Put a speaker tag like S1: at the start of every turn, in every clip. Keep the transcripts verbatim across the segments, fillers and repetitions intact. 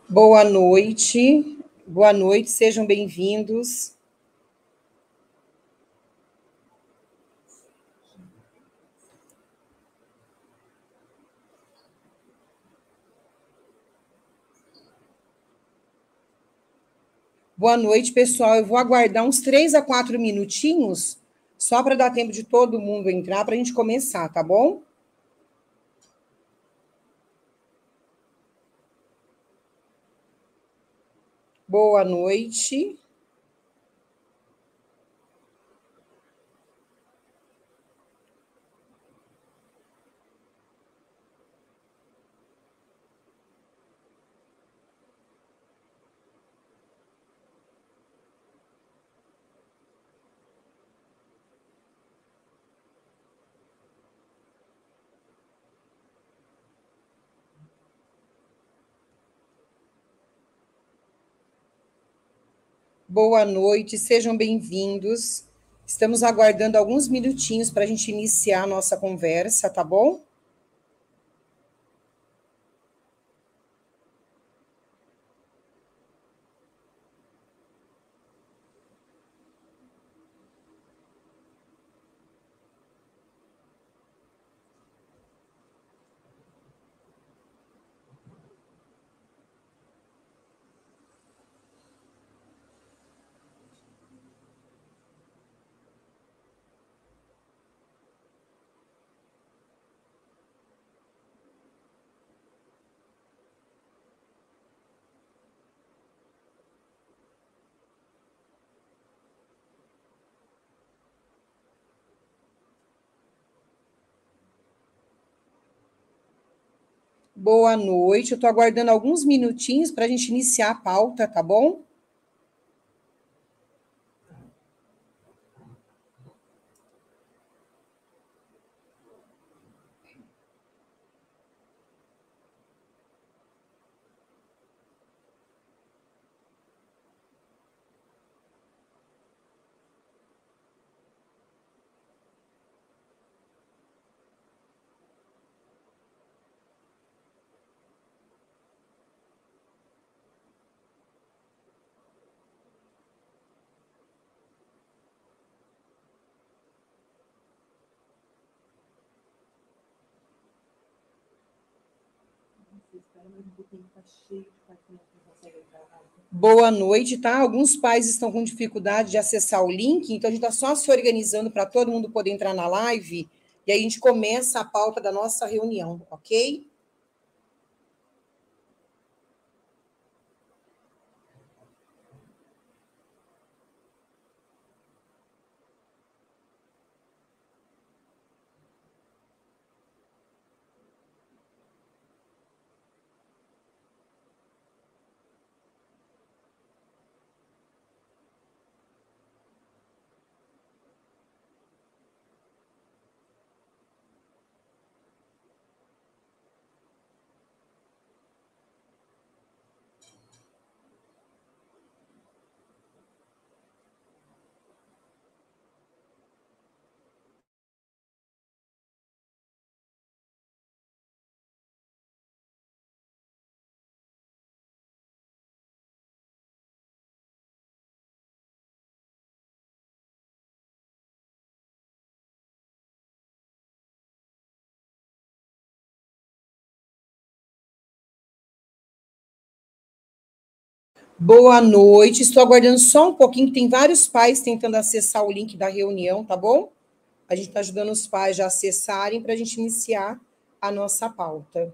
S1: Boa noite, boa noite, sejam bem-vindos. Boa noite, pessoal. Eu vou aguardar uns três a quatro minutinhos, só para dar tempo de todo mundo entrar, para a gente começar, tá bom? Boa noite. Boa noite, sejam bem-vindos. Estamos aguardando alguns minutinhos para a gente iniciar a nossa conversa, tá bom? Boa noite, eu estou aguardando alguns minutinhos para a gente iniciar a pauta, tá bom? Boa noite, tá? Alguns pais estão com dificuldade de acessar o link, então a gente está só se organizando para todo mundo poder entrar na live e aí a gente começa a pauta da nossa reunião, ok? Boa noite, estou aguardando só um pouquinho, tem vários pais tentando acessar o link da reunião, tá bom? A gente está ajudando os pais a acessarem para a gente iniciar a nossa pauta.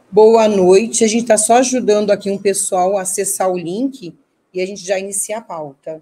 S1: Boa noite. A gente está só ajudando aqui um pessoal a acessar o link e a gente já inicia a pauta.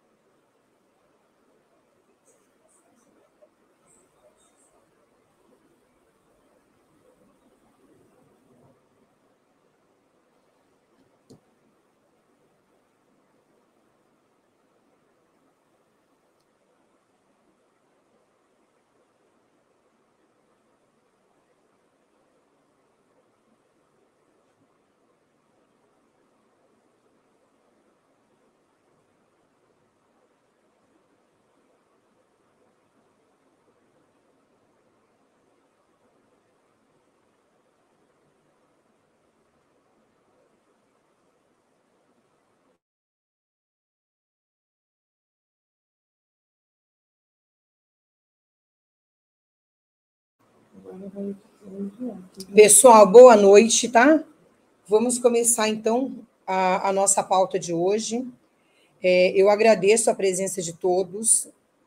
S1: Pessoal, boa noite, tá? Vamos começar, então, a, a nossa pauta de hoje. É, eu agradeço a presença de todos.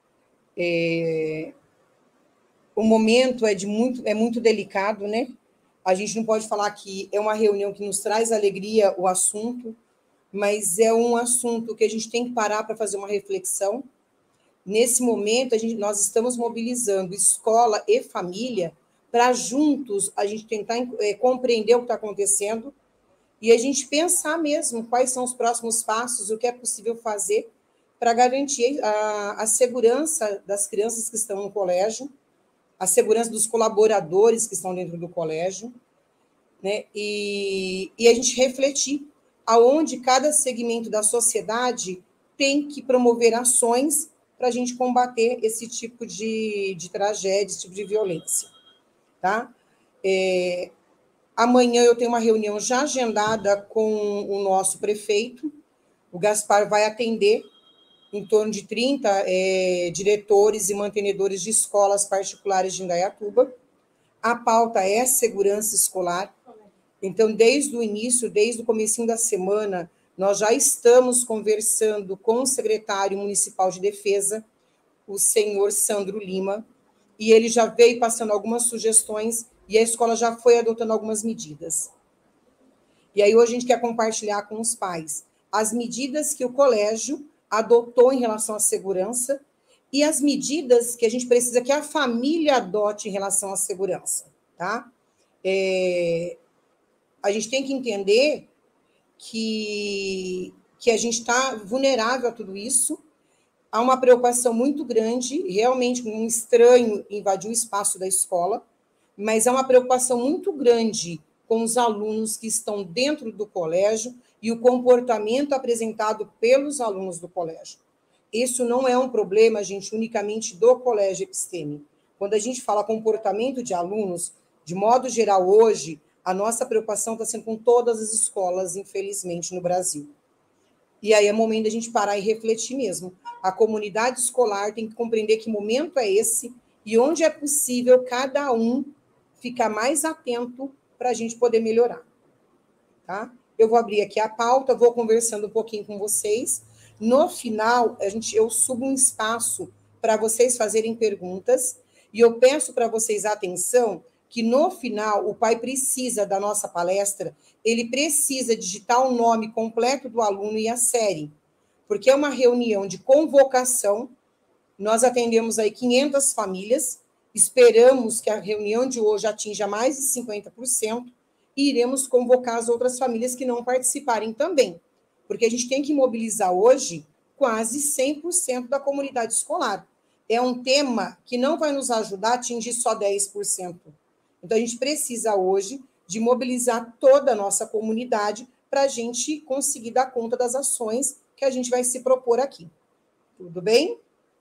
S1: É, o momento é, de muito, é muito delicado, né? A gente não pode falar que é uma reunião que nos traz alegria o assunto, mas é um assunto que a gente tem que parar para fazer uma reflexão. Nesse momento, a gente, nós estamos mobilizando escola e família para juntos a gente tentar é, compreender o que está acontecendo e a gente pensar mesmo quais são os próximos passos, o que é possível fazer para garantir a, a segurança das crianças que estão no colégio, a segurança dos colaboradores que estão dentro do colégio, né? E, e a gente refletir aonde cada segmento da sociedade tem que promover ações para a gente combater esse tipo de, de tragédia, esse tipo de violência. Tá? É, amanhã eu tenho uma reunião já agendada com o nosso prefeito, o Gaspar vai atender em torno de trinta é, diretores e mantenedores de escolas particulares de Indaiatuba. A pauta é segurança escolar. Então, desde o início, desde o comecinho da semana, nós já estamos conversando com o secretário municipal de defesa, o senhor Sandro Lima, e ele já veio passando algumas sugestões e a escola já foi adotando algumas medidas. E aí hoje a gente quer compartilhar com os pais as medidas que o colégio adotou em relação à segurança e as medidas que a gente precisa que a família adote em relação à segurança, tá? É, a gente tem que entender que, que a gente está vulnerável a tudo isso. Há uma preocupação muito grande, realmente um estranho invadiu o espaço da escola, mas há uma preocupação muito grande com os alunos que estão dentro do colégio e o comportamento apresentado pelos alunos do colégio. Isso não é um problema, gente, unicamente do colégio Episteme. Quando a gente fala comportamento de alunos, de modo geral, hoje, a nossa preocupação está sendo com todas as escolas, infelizmente, no Brasil. E aí é momento da gente parar e refletir mesmo. A comunidade escolar tem que compreender que momento é esse e onde é possível cada um ficar mais atento para a gente poder melhorar. Tá? Eu vou abrir aqui a pauta, vou conversando um pouquinho com vocês. No final, a gente, eu subo um espaço para vocês fazerem perguntas e eu peço para vocês atenção que no final o pai precisa da nossa palestra, ele precisa digitar o nome completo do aluno e a série, porque é uma reunião de convocação, nós atendemos aí quinhentas famílias, esperamos que a reunião de hoje atinja mais de cinquenta por cento e iremos convocar as outras famílias que não participarem também, porque a gente tem que mobilizar hoje quase cem por cento da comunidade escolar. É um tema que não vai nos ajudar a atingir só dez por cento. Então, a gente precisa hoje de mobilizar toda a nossa comunidade para a gente conseguir dar conta das ações que a gente vai se propor aqui. Tudo bem?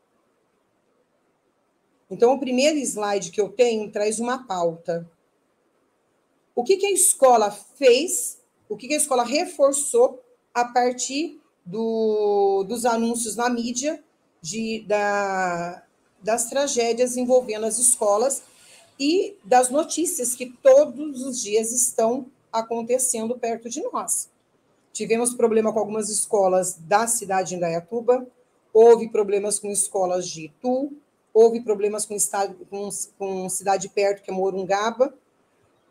S1: Então, o primeiro slide que eu tenho traz uma pauta. O que, que a escola fez, o que, que a escola reforçou a partir do, dos anúncios na mídia de, da, das tragédias envolvendo as escolas e das notícias que todos os dias estão acontecendo perto de nós. Tivemos problema com algumas escolas da cidade de Indaiatuba, houve problemas com escolas de Itu, houve problemas com, estado, com, com cidade perto, que é Morungaba,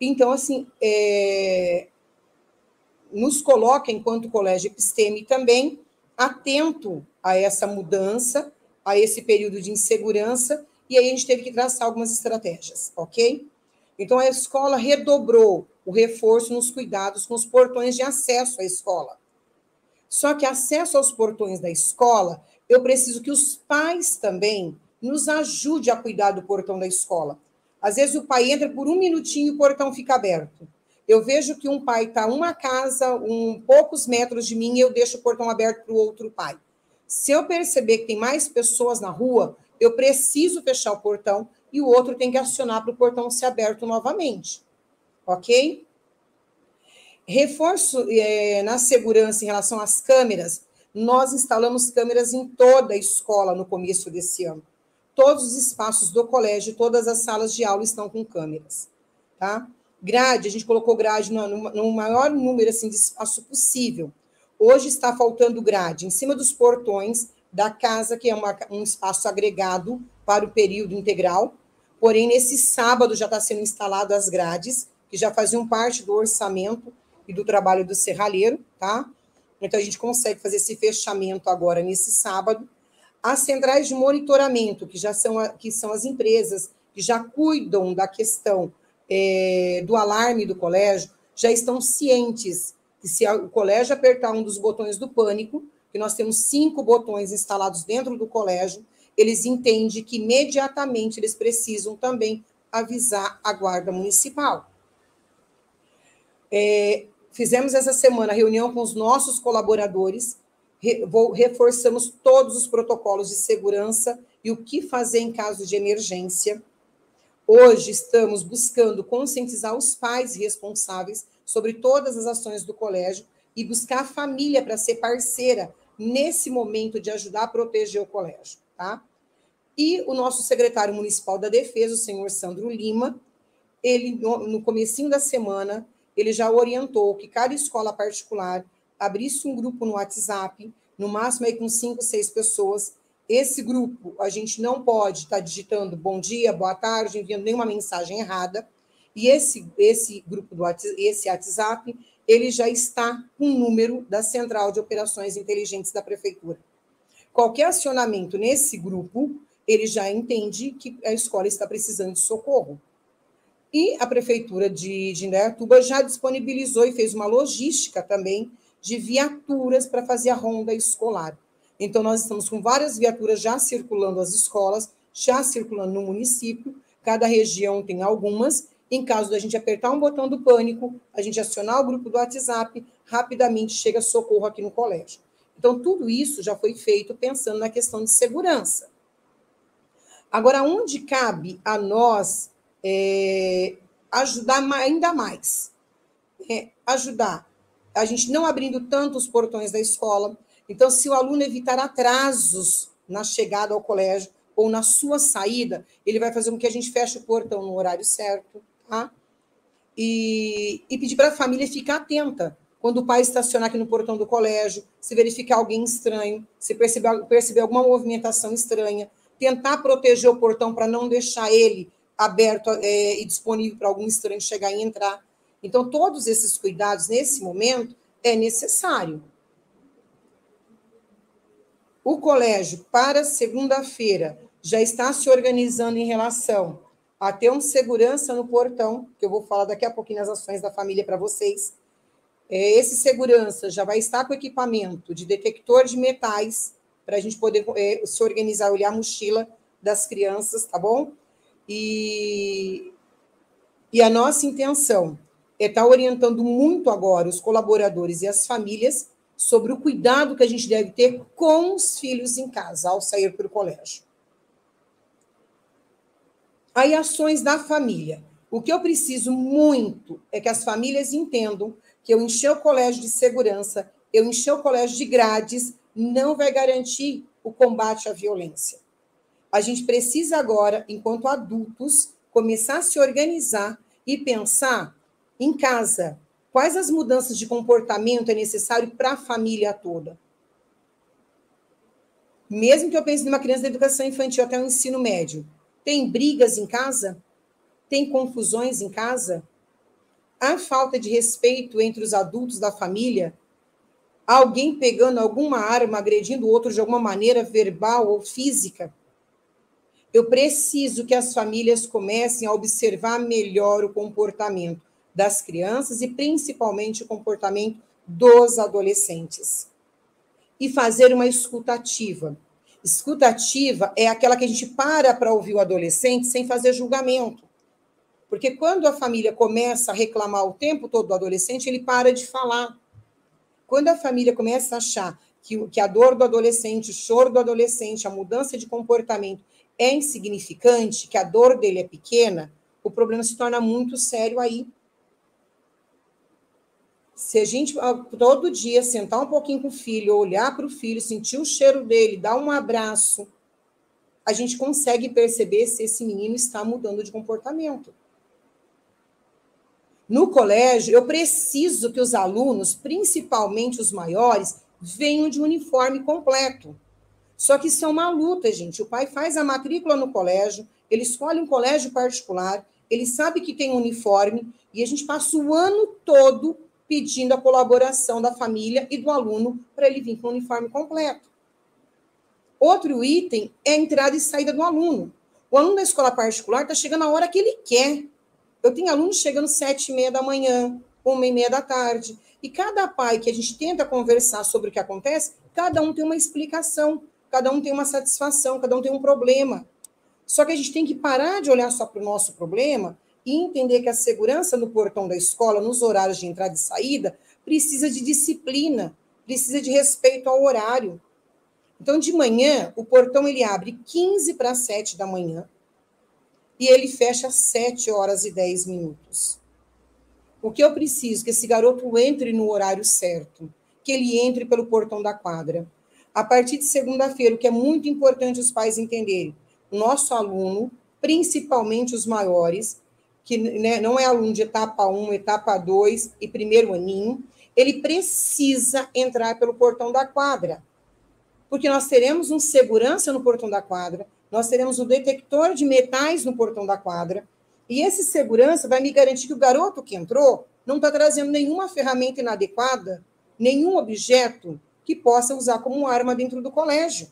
S1: Então, assim, é, nos coloca, enquanto colégio Episteme, também atento a essa mudança, a esse período de insegurança, e aí a gente teve que traçar algumas estratégias, ok? Então, a escola redobrou o reforço nos cuidados com os portões de acesso à escola. Só que acesso aos portões da escola, eu preciso que os pais também nos ajudem a cuidar do portão da escola. Às vezes o pai entra por um minutinho e o portão fica aberto. Eu vejo que um pai está uma casa, um poucos metros de mim, e eu deixo o portão aberto para o outro pai. Se eu perceber que tem mais pessoas na rua, eu preciso fechar o portão e o outro tem que acionar para o portão ser aberto novamente. Ok? Reforço é, na segurança em relação às câmeras, nós instalamos câmeras em toda a escola no começo desse ano. Todos os espaços do colégio, todas as salas de aula estão com câmeras. Tá? Grade, a gente colocou grade no, no, no maior número assim, de espaço possível. Hoje está faltando grade em cima dos portões da casa, que é uma, um espaço agregado para o período integral. Porém, nesse sábado já está sendo instalado as grades, que já faziam parte do orçamento e do trabalho do serralheiro, tá? Então, a gente consegue fazer esse fechamento agora nesse sábado. As centrais de monitoramento, que já são, que são as empresas que já cuidam da questão é, do alarme do colégio, já estão cientes que se o colégio apertar um dos botões do pânico, que nós temos cinco botões instalados dentro do colégio, eles entendem que imediatamente eles precisam também avisar a guarda municipal. É, fizemos essa semana reunião com os nossos colaboradores, re, vou, reforçamos todos os protocolos de segurança e o que fazer em caso de emergência. Hoje estamos buscando conscientizar os pais responsáveis sobre todas as ações do colégio e buscar a família para ser parceira nesse momento de ajudar a proteger o colégio, tá? E o nosso secretário municipal da Defesa, o senhor Sandro Lima, ele, no, no comecinho da semana, ele já orientou que cada escola particular abrisse um grupo no WhatsApp, no máximo aí com cinco, seis pessoas. Esse grupo, a gente não pode estar digitando bom dia, boa tarde, enviando nenhuma mensagem errada. E esse, esse grupo do WhatsApp, esse WhatsApp, ele já está com o número da Central de Operações Inteligentes da Prefeitura. Qualquer acionamento nesse grupo, ele já entende que a escola está precisando de socorro. E a Prefeitura de, de Indaiatuba já disponibilizou e fez uma logística também de viaturas para fazer a ronda escolar. Então, nós estamos com várias viaturas já circulando as escolas, já circulando no município, cada região tem algumas. Em caso da gente apertar um botão do pânico, a gente acionar o grupo do WhatsApp, rapidamente chega socorro aqui no colégio. Então, tudo isso já foi feito pensando na questão de segurança. Agora, onde cabe a nós é, ajudar ainda mais? É, ajudar a gente não abrindo tanto os portões da escola. Então, se o aluno evitar atrasos na chegada ao colégio ou na sua saída, ele vai fazer com que a gente feche o portão no horário certo, tá? E, e pedir para a família ficar atenta. Quando o pai estacionar aqui no portão do colégio, se verificar alguém estranho, se perceber, perceber alguma movimentação estranha, tentar proteger o portão para não deixar ele aberto é, e disponível para algum estranho chegar e entrar. Então, todos esses cuidados, nesse momento, é necessário. O colégio, para segunda-feira, já está se organizando em relação a ter um segurança no portão, que eu vou falar daqui a pouquinho nas ações da família para vocês. Esse segurança já vai estar com equipamento de detector de metais, para a gente poder é, se organizar, olhar a mochila das crianças, tá bom? E, e a nossa intenção é estar orientando muito agora os colaboradores e as famílias sobre o cuidado que a gente deve ter com os filhos em casa, ao sair para o colégio. Aí, ações da família. O que eu preciso muito é que as famílias entendam que eu encher o colégio de segurança, eu encher o colégio de grades, não vai garantir o combate à violência. A gente precisa agora, enquanto adultos, começar a se organizar e pensar em casa quais as mudanças de comportamento é necessário para a família toda. Mesmo que eu pense numa criança da educação infantil até o ensino médio, tem brigas em casa? Tem confusões em casa? a falta de respeito entre os adultos da família, alguém pegando alguma arma, agredindo o outro de alguma maneira verbal ou física. Eu preciso que as famílias comecem a observar melhor o comportamento das crianças e principalmente o comportamento dos adolescentes. E fazer uma escutativa. Escutativa é aquela que a gente para para ouvir o adolescente sem fazer julgamento. Porque quando a família começa a reclamar o tempo todo do adolescente, ele para de falar. Quando a família começa a achar que, que a dor do adolescente, o choro do adolescente, a mudança de comportamento é insignificante, que a dor dele é pequena, o problema se torna muito sério aí. Se a gente todo dia sentar um pouquinho com o filho, olhar para o filho, sentir o cheiro dele, dar um abraço, a gente consegue perceber se esse menino está mudando de comportamento. No colégio, eu preciso que os alunos, principalmente os maiores, venham de uniforme completo. Só que isso é uma luta, gente. O pai faz a matrícula no colégio, ele escolhe um colégio particular, ele sabe que tem uniforme, e a gente passa o ano todo pedindo a colaboração da família e do aluno para ele vir com o uniforme completo. Outro item é a entrada e saída do aluno. O aluno da escola particular está chegando a hora que ele quer. Eu tenho alunos chegando sete e meia da manhã, uma e meia da tarde. E cada pai que a gente tenta conversar sobre o que acontece, cada um tem uma explicação, cada um tem uma satisfação, cada um tem um problema. Só que a gente tem que parar de olhar só para o nosso problema e entender que a segurança no portão da escola, nos horários de entrada e saída, precisa de disciplina, precisa de respeito ao horário. Então, de manhã, o portão ele abre quinze para sete da manhã, e ele fecha às sete horas e dez minutos. O que eu preciso? Que esse garoto entre no horário certo, que ele entre pelo portão da quadra. A partir de segunda-feira, o que é muito importante os pais entenderem, o nosso aluno, principalmente os maiores, que né, não é aluno de etapa um, etapa dois e primeiro aninho, ele precisa entrar pelo portão da quadra. Porque nós teremos um segurança no portão da quadra, nós teremos um detector de metais no portão da quadra, e esse segurança vai me garantir que o garoto que entrou não está trazendo nenhuma ferramenta inadequada, nenhum objeto que possa usar como arma dentro do colégio.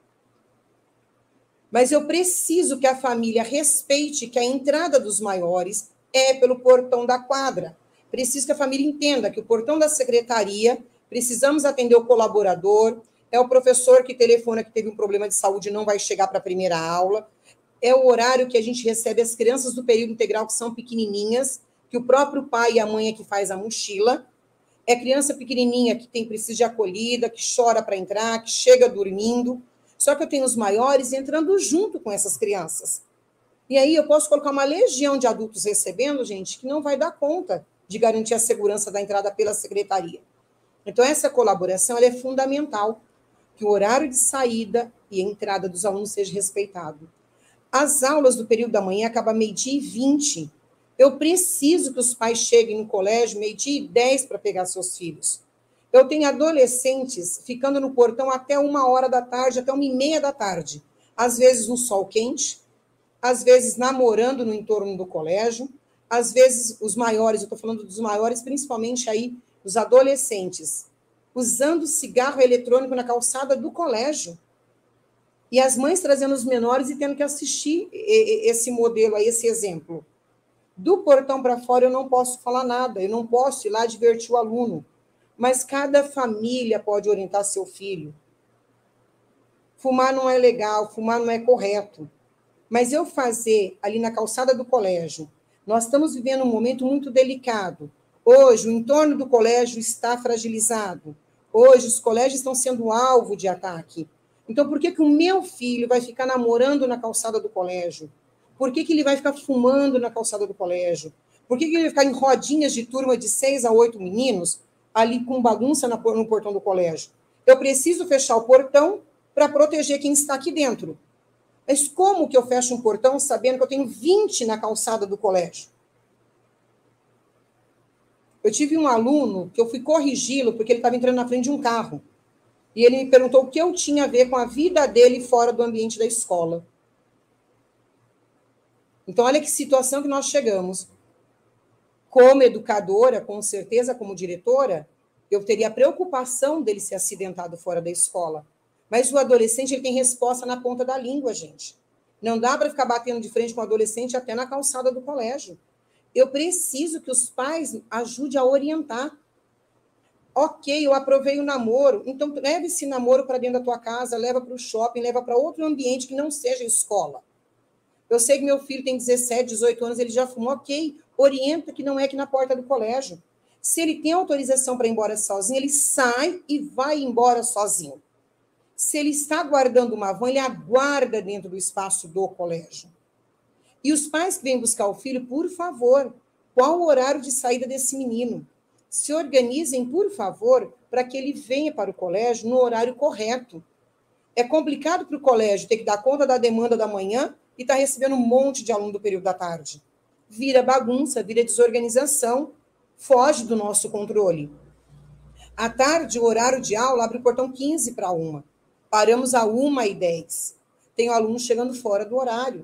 S1: Mas eu preciso que a família respeite que a entrada dos maiores é pelo portão da quadra. Preciso que a família entenda que o portão da secretaria, precisamos atender o colaborador, é o professor que telefona que teve um problema de saúde e não vai chegar para a primeira aula. É o horário que a gente recebe as crianças do período integral que são pequenininhas, que o próprio pai e a mãe é que faz a mochila. É criança pequenininha que tem precisa de acolhida, que chora para entrar, que chega dormindo. Só que eu tenho os maiores entrando junto com essas crianças. E aí eu posso colocar uma legião de adultos recebendo, gente, que não vai dar conta de garantir a segurança da entrada pela secretaria. Então, essa colaboração ela é fundamental, que o horário de saída e entrada dos alunos seja respeitado. As aulas do período da manhã acabam meio-dia e vinte. Eu preciso que os pais cheguem no colégio meio-dia e dez para pegar seus filhos. Eu tenho adolescentes ficando no portão até uma hora da tarde, até uma e meia da tarde. Às vezes no sol quente, às vezes namorando no entorno do colégio, às vezes os maiores, eu estou falando dos maiores, principalmente aí os adolescentes, usando cigarro eletrônico na calçada do colégio. E as mães trazendo os menores e tendo que assistir esse modelo aí, esse exemplo. Do portão para fora eu não posso falar nada, eu não posso ir lá divertir o aluno. Mas cada família pode orientar seu filho. Fumar não é legal, fumar não é correto. Mas eu fazer ali na calçada do colégio, nós estamos vivendo um momento muito delicado. Hoje, o entorno do colégio está fragilizado. Hoje, os colégios estão sendo alvo de ataque. Então, por que que o meu filho vai ficar namorando na calçada do colégio? Por que que ele vai ficar fumando na calçada do colégio? Por que que ele vai ficar em rodinhas de turma de seis a oito meninos ali com bagunça no portão do colégio? Eu preciso fechar o portão para proteger quem está aqui dentro. Mas como que eu fecho um portão sabendo que eu tenho vinte na calçada do colégio? Eu tive um aluno que eu fui corrigi-lo porque ele estava entrando na frente de um carro. E ele me perguntou o que eu tinha a ver com a vida dele fora do ambiente da escola. Então, olha que situação que nós chegamos. Como educadora, com certeza, como diretora, eu teria a preocupação dele ser acidentado fora da escola. Mas o adolescente, ele tem resposta na ponta da língua, gente. Não dá para ficar batendo de frente com o adolescente até na calçada do colégio. Eu preciso que os pais ajudem a orientar. Ok, eu aprovei o namoro, então leve esse namoro para dentro da tua casa, leva para o shopping, leva para outro ambiente que não seja escola. Eu sei que meu filho tem dezessete, dezoito anos, ele já fumou, ok, orienta que não é aqui na porta do colégio. Se ele tem autorização para ir embora sozinho, ele sai e vai embora sozinho. Se ele está aguardando uma van, ele aguarda dentro do espaço do colégio. E os pais que vêm buscar o filho, por favor, qual o horário de saída desse menino? Se organizem, por favor, para que ele venha para o colégio no horário correto. É complicado para o colégio ter que dar conta da demanda da manhã e está recebendo um monte de aluno do período da tarde. Vira bagunça, vira desorganização, foge do nosso controle. À tarde, o horário de aula abre o portão quinze para uma. Paramos a uma e dez. Tem aluno chegando fora do horário.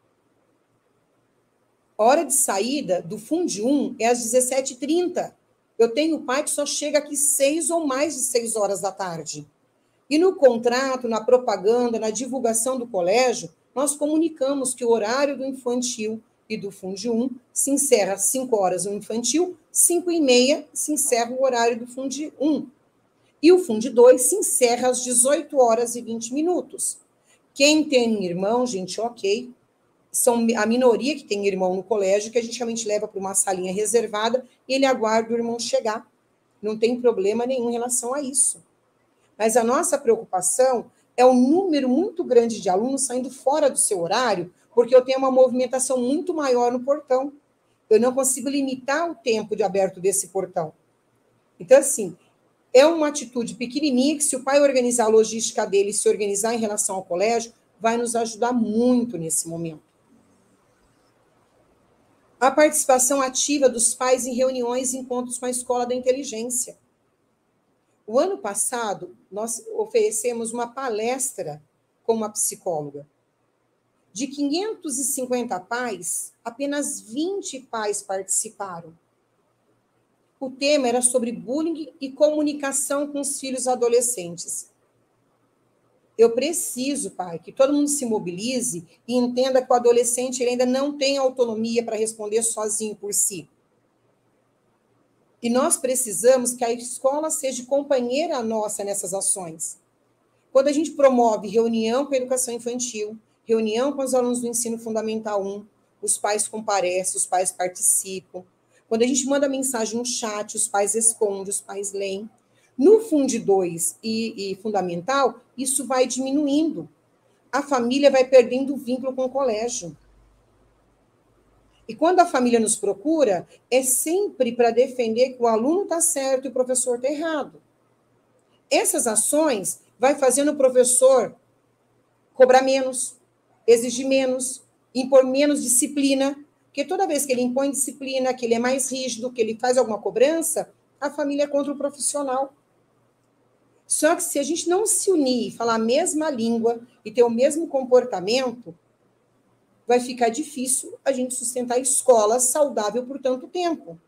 S1: Hora de saída do Fundi um é às dezessete e trinta. Eu tenho pai que só chega aqui seis ou mais de seis horas da tarde. E no contrato, na propaganda, na divulgação do colégio, nós comunicamos que o horário do infantil e do Fundi um se encerra às cinco horas no infantil, cinco e meia se encerra o horário do Fundi um. E o Fundi dois se encerra às dezoito horas e vinte minutos. Quem tem irmão, gente, ok. São a minoria que tem irmão no colégio, que a gente realmente leva para uma salinha reservada e ele aguarda o irmão chegar. Não tem problema nenhum em relação a isso. Mas a nossa preocupação é o número muito grande de alunos saindo fora do seu horário, porque eu tenho uma movimentação muito maior no portão. Eu não consigo limitar o tempo de aberto desse portão. Então, assim, é uma atitude pequenininha que, se o pai organizar a logística dele e se organizar em relação ao colégio, vai nos ajudar muito nesse momento. A participação ativa dos pais em reuniões e encontros com a Escola da Inteligência. O ano passado, nós oferecemos uma palestra com uma psicóloga. De quinhentos e cinquenta pais, apenas vinte pais participaram. O tema era sobre bullying e comunicação com os filhos adolescentes. Eu preciso, pai, que todo mundo se mobilize e entenda que o adolescente ele ainda não tem autonomia para responder sozinho por si. E nós precisamos que a escola seja companheira nossa nessas ações. Quando a gente promove reunião com a educação infantil, reunião com os alunos do ensino fundamental um, os pais comparecem, os pais participam. Quando a gente manda mensagem no chat, os pais respondem, os pais leem. No Fundi dois e, e fundamental, isso vai diminuindo. A família vai perdendo o vínculo com o colégio. E quando a família nos procura, é sempre para defender que o aluno está certo e o professor está errado. Essas ações vai fazendo o professor cobrar menos, exigir menos, impor menos disciplina, porque toda vez que ele impõe disciplina, que ele é mais rígido, que ele faz alguma cobrança, a família é contra o profissional. Só que se a gente não se unir, falar a mesma língua e ter o mesmo comportamento, vai ficar difícil a gente sustentar a escola saudável por tanto tempo.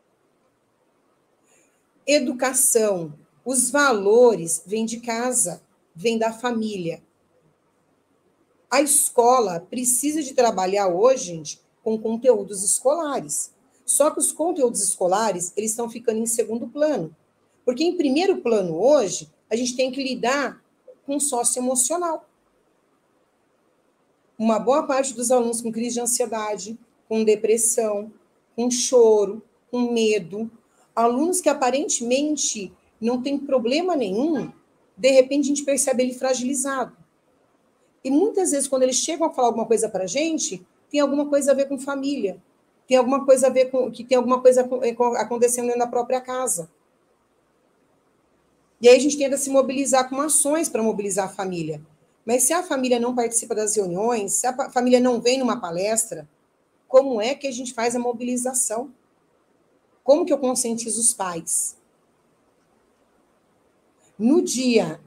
S1: Educação, os valores vêm de casa, vêm da família. A escola precisa de trabalhar hoje, gente, com conteúdos escolares. Só que os conteúdos escolares, eles estão ficando em segundo plano. Porque em primeiro plano hoje, a gente tem que lidar com o socioemocional. Uma boa parte dos alunos com crise de ansiedade, com depressão, com choro, com medo, alunos que aparentemente não têm problema nenhum, de repente a gente percebe ele fragilizado. E muitas vezes, quando eles chegam a falar alguma coisa para a gente, tem alguma coisa a ver com família, tem alguma coisa a ver com que tem alguma coisa acontecendo dentro da própria casa. E aí a gente tenta se mobilizar com ações para mobilizar a família. Mas se a família não participa das reuniões, se a família não vem numa palestra, como é que a gente faz a mobilização? Como que eu conscientizo os pais? No dia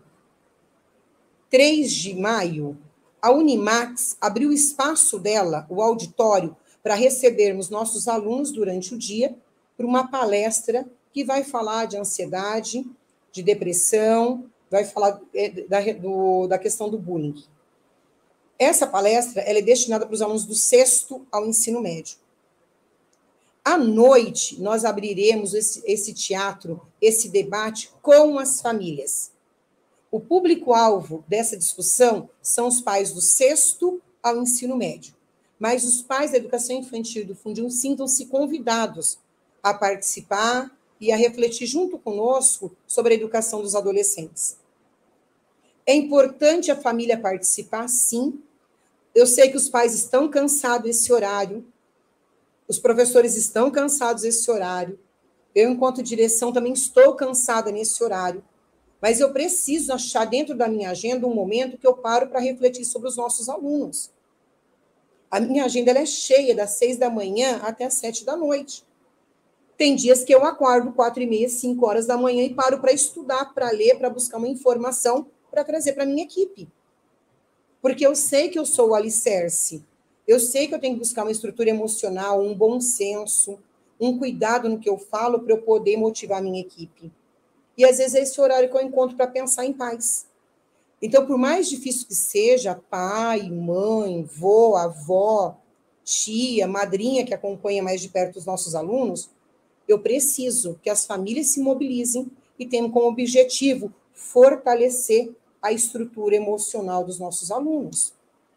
S1: três de maio, a Unimax abriu o espaço dela, o auditório, para recebermos nossos alunos durante o dia para uma palestra que vai falar de ansiedade, de depressão, vai falar da, do, da questão do bullying. Essa palestra ela é destinada para os alunos do sexto ao ensino médio. À noite, nós abriremos esse, esse teatro, esse debate com as famílias. O público-alvo dessa discussão são os pais do sexto ao ensino médio. Mas os pais da educação infantil do Fundinho sintam-se convidados a participar e a refletir junto conosco sobre a educação dos adolescentes. É importante a família participar, sim. Eu sei que os pais estão cansados desse horário, os professores estão cansados desse horário, eu, enquanto direção, também estou cansada nesse horário, mas eu preciso achar dentro da minha agenda um momento que eu paro para refletir sobre os nossos alunos. A minha agenda ela é cheia, das seis da manhã até as sete da noite. Tem dias que eu acordo quatro e meia, cinco horas da manhã e paro para estudar, para ler, para buscar uma informação, para trazer para a minha equipe. Porque eu sei que eu sou o alicerce. Eu sei que eu tenho que buscar uma estrutura emocional, um bom senso, um cuidado no que eu falo para eu poder motivar a minha equipe. E, às vezes, é esse horário que eu encontro para pensar em paz. Então, por mais difícil que seja, pai, mãe, vô, avó, tia, madrinha que acompanha mais de perto os nossos alunos, eu preciso que as famílias se mobilizem e tenham como objetivo fortalecer a estrutura emocional dos nossos alunos.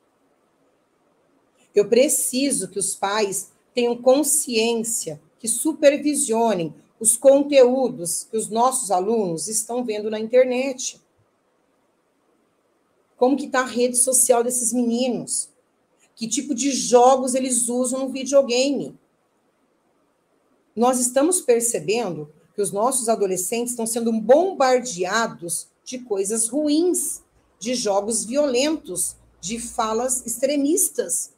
S1: Eu preciso que os pais tenham consciência, que supervisionem os conteúdos que os nossos alunos estão vendo na internet. Como que está a rede social desses meninos? Que tipo de jogos eles usam no videogame? Nós estamos percebendo que os nossos adolescentes estão sendo bombardeados de coisas ruins, de jogos violentos, de falas extremistas.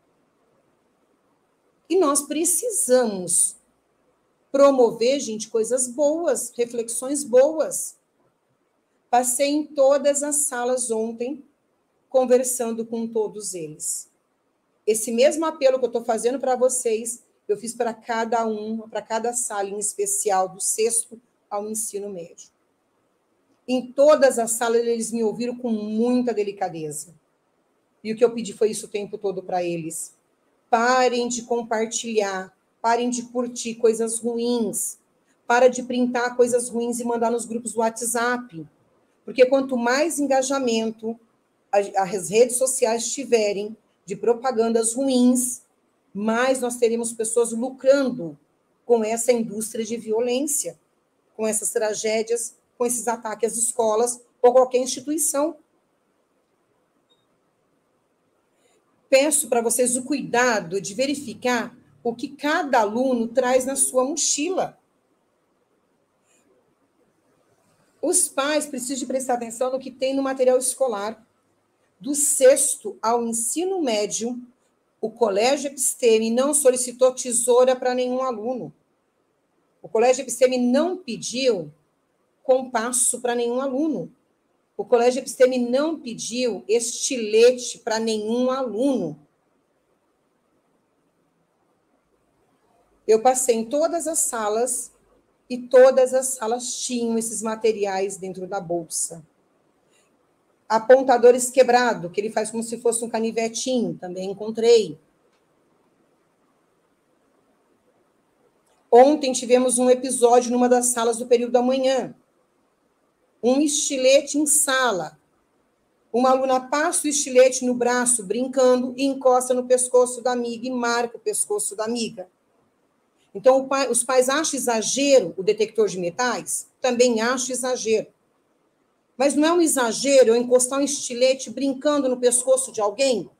S1: E nós precisamos promover, gente, coisas boas, reflexões boas. Passei em todas as salas ontem, conversando com todos eles. Esse mesmo apelo que eu estou fazendo para vocês, eu fiz para cada um, para cada sala em especial, do sexto ao ensino médio. Em todas as salas, eles me ouviram com muita delicadeza. E o que eu pedi foi isso o tempo todo para eles. Parem de compartilhar, parem de curtir coisas ruins, para de printar coisas ruins e mandar nos grupos do WhatsApp. Porque quanto mais engajamento as redes sociais tiverem de propagandas ruins, mais nós teremos pessoas lucrando com essa indústria de violência, com essas tragédias, com esses ataques às escolas ou qualquer instituição. Peço para vocês o cuidado de verificar o que cada aluno traz na sua mochila. Os pais precisam de prestar atenção no que tem no material escolar. Do sexto ao ensino médio, o Colégio Episteme não solicitou tesoura para nenhum aluno. O Colégio Episteme não pediu compasso para nenhum aluno. O Colégio Episteme não pediu estilete para nenhum aluno. Eu passei em todas as salas e todas as salas tinham esses materiais dentro da bolsa. Apontadores quebrado, que ele faz como se fosse um canivetinho, também encontrei. Ontem tivemos um episódio numa das salas do período da manhã. Um estilete em sala. Uma aluna passa o estilete no braço, brincando, e encosta no pescoço da amiga e marca o pescoço da amiga. Então, o pai, os pais acham exagero o detector de metais? Também acham exagero. Mas não é um exagero eu encostar um estilete brincando no pescoço de alguém?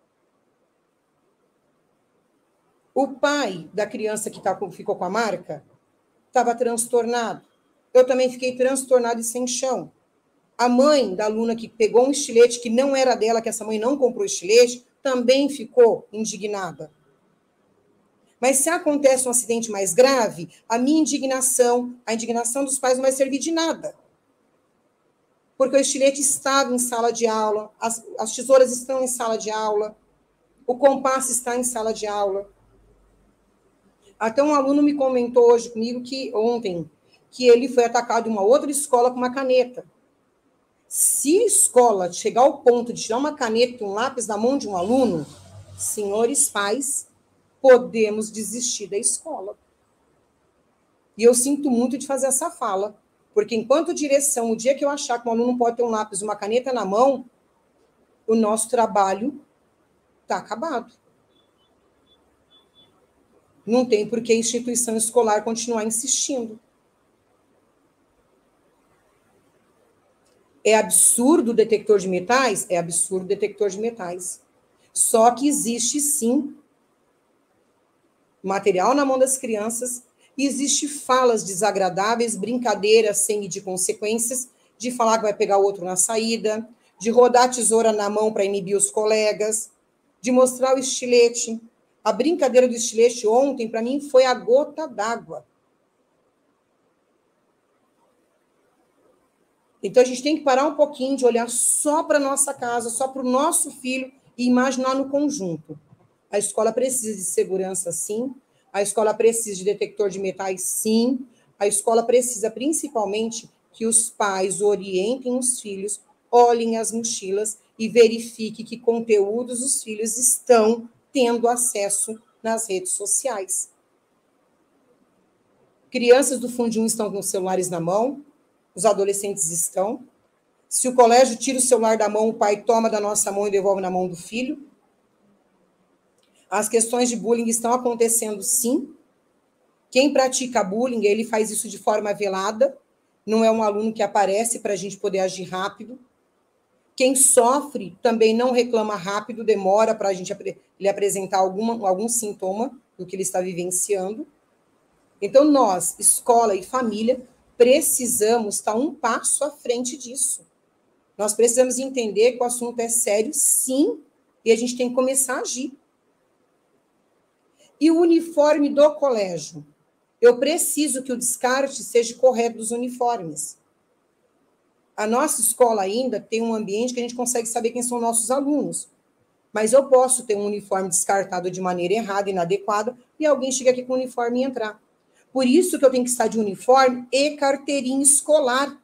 S1: O pai da criança que tá, ficou com a marca estava transtornado. Eu também fiquei transtornado e sem chão. A mãe da aluna que pegou um estilete que não era dela, que essa mãe não comprou estilete, também ficou indignada. Mas se acontece um acidente mais grave, a minha indignação, a indignação dos pais não vai servir de nada. Porque o estilete estava em sala de aula, as, as tesouras estão em sala de aula, o compasso está em sala de aula. Até um aluno me comentou hoje comigo que ontem que ele foi atacado em uma outra escola com uma caneta. Se a escola chegar ao ponto de tirar uma caneta e um lápis da mão de um aluno, senhores pais, podemos desistir da escola. E eu sinto muito de fazer essa fala, porque enquanto direção, o dia que eu achar que um aluno pode ter um lápis e uma caneta na mão, o nosso trabalho está acabado. Não tem por que a instituição escolar continuar insistindo. É absurdo o detector de metais? É absurdo o detector de metais. Só que existe, sim, material na mão das crianças, e existe falas desagradáveis, brincadeiras sem medir consequências, de falar que vai pegar o outro na saída, de rodar a tesoura na mão para inibir os colegas, de mostrar o estilete. A brincadeira do estilete ontem, para mim, foi a gota d'água. Então, a gente tem que parar um pouquinho de olhar só para a nossa casa, só para o nosso filho e imaginar no conjunto. A escola precisa de segurança, sim. A escola precisa de detector de metais, sim. A escola precisa, principalmente, que os pais orientem os filhos, olhem as mochilas e verifiquem que conteúdos os filhos estão tendo acesso nas redes sociais. Crianças do Fundinho estão com os celulares na mão, os adolescentes estão. Se o colégio tira o celular da mão, o pai toma da nossa mão e devolve na mão do filho. As questões de bullying estão acontecendo, sim. Quem pratica bullying, ele faz isso de forma velada. Não é um aluno que aparece para a gente poder agir rápido. Quem sofre também não reclama rápido, demora para a gente ele apresentar alguma, algum sintoma do que ele está vivenciando. Então, nós, escola e família, precisamos estar um passo à frente disso. Nós precisamos entender que o assunto é sério, sim, e a gente tem que começar a agir. E o uniforme do colégio? Eu preciso que o descarte seja correto dos uniformes. A nossa escola ainda tem um ambiente que a gente consegue saber quem são nossos alunos. Mas eu posso ter um uniforme descartado de maneira errada, inadequada, e alguém chega aqui com o uniforme e entrar. Por isso que eu tenho que estar de uniforme e carteirinha escolar.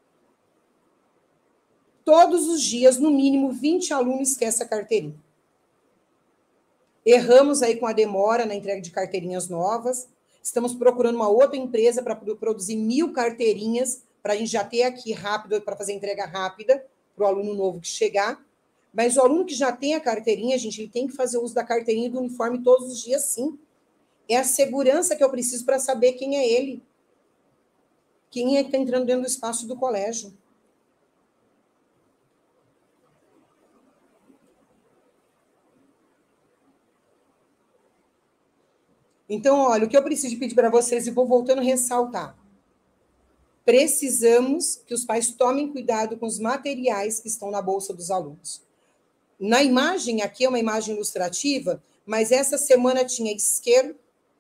S1: Todos os dias, no mínimo, vinte alunos esquecem a carteirinha. Erramos aí com a demora na entrega de carteirinhas novas. Estamos procurando uma outra empresa para produzir mil carteirinhas, para a gente já ter aqui rápido, para fazer entrega rápida para o aluno novo que chegar. Mas o aluno que já tem a carteirinha, gente, ele tem que fazer uso da carteirinha e do uniforme todos os dias, sim. É a segurança que eu preciso para saber quem é ele. Quem é que está entrando dentro do espaço do colégio. Então, olha, o que eu preciso pedir para vocês, e vou voltando a ressaltar. Precisamos que os pais tomem cuidado com os materiais que estão na bolsa dos alunos. Na imagem aqui, é uma imagem ilustrativa, mas essa semana tinha isqueiro.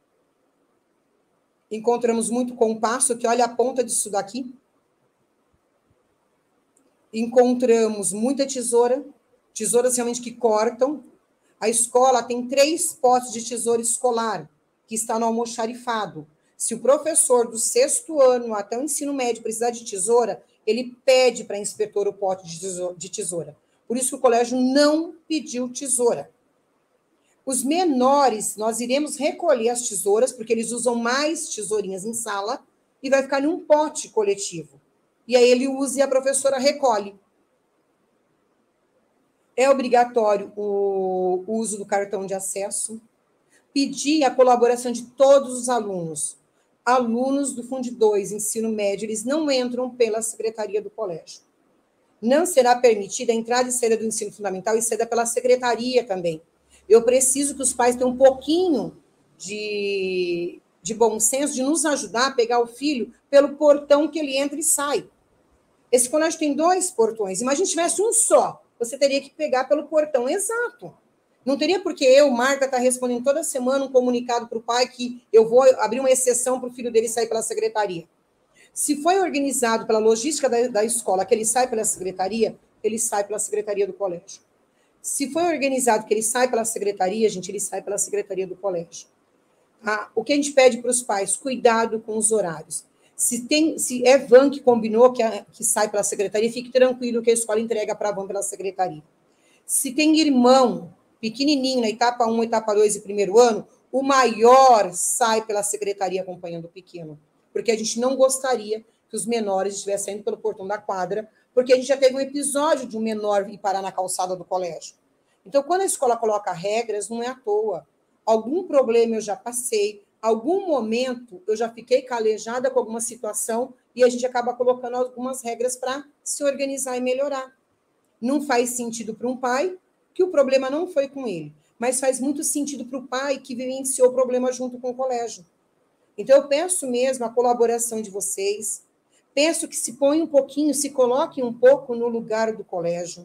S1: Encontramos muito compasso, que olha a ponta disso daqui. Encontramos muita tesoura, tesouras realmente que cortam. A escola tem três potes de tesoura escolar, que está no almoxarifado. Se o professor do sexto ano até o ensino médio precisar de tesoura, ele pede para a inspetora o pote de tesoura. Por isso que o colégio não pediu tesoura. Os menores, nós iremos recolher as tesouras, porque eles usam mais tesourinhas em sala, e vai ficar num pote coletivo. E aí ele usa e a professora recolhe. É obrigatório o uso do cartão de acesso. Pedir a colaboração de todos os alunos. Alunos do Fundo dois, ensino médio, eles não entram pela secretaria do colégio. Não será permitida a entrada e saída do ensino fundamental e saída pela secretaria também. Eu preciso que os pais tenham um pouquinho de, de bom senso, de nos ajudar a pegar o filho pelo portão que ele entra e sai. Esse colégio tem dois portões. Imagina se tivesse um só. Você teria que pegar pelo portão exato. Não teria porque eu, Marta, estar tá respondendo toda semana um comunicado para o pai que eu vou abrir uma exceção para o filho dele sair pela secretaria. Se foi organizado pela logística da, da escola que ele sai pela secretaria, ele sai pela secretaria do colégio. Se foi organizado que ele sai pela secretaria, gente, ele sai pela secretaria do colégio. Ah, o que a gente pede para os pais? Cuidado com os horários. Se, tem, se é van que combinou, que, a, que sai pela secretaria, fique tranquilo que a escola entrega para a van pela secretaria. Se tem irmão pequenininho na etapa um, etapa dois e primeiro ano, o maior sai pela secretaria acompanhando o pequeno, porque a gente não gostaria que os menores estivessem saindo pelo portão da quadra, porque a gente já teve um episódio de um menor ir parar na calçada do colégio. Então, quando a escola coloca regras, não é à toa. Algum problema eu já passei, algum momento eu já fiquei calejada com alguma situação e a gente acaba colocando algumas regras para se organizar e melhorar. Não faz sentido para um pai que o problema não foi com ele, mas faz muito sentido para o pai que vivenciou o problema junto com o colégio. Então, eu peço mesmo a colaboração de vocês, peço que se ponham um pouquinho, se coloquem um pouco no lugar do colégio.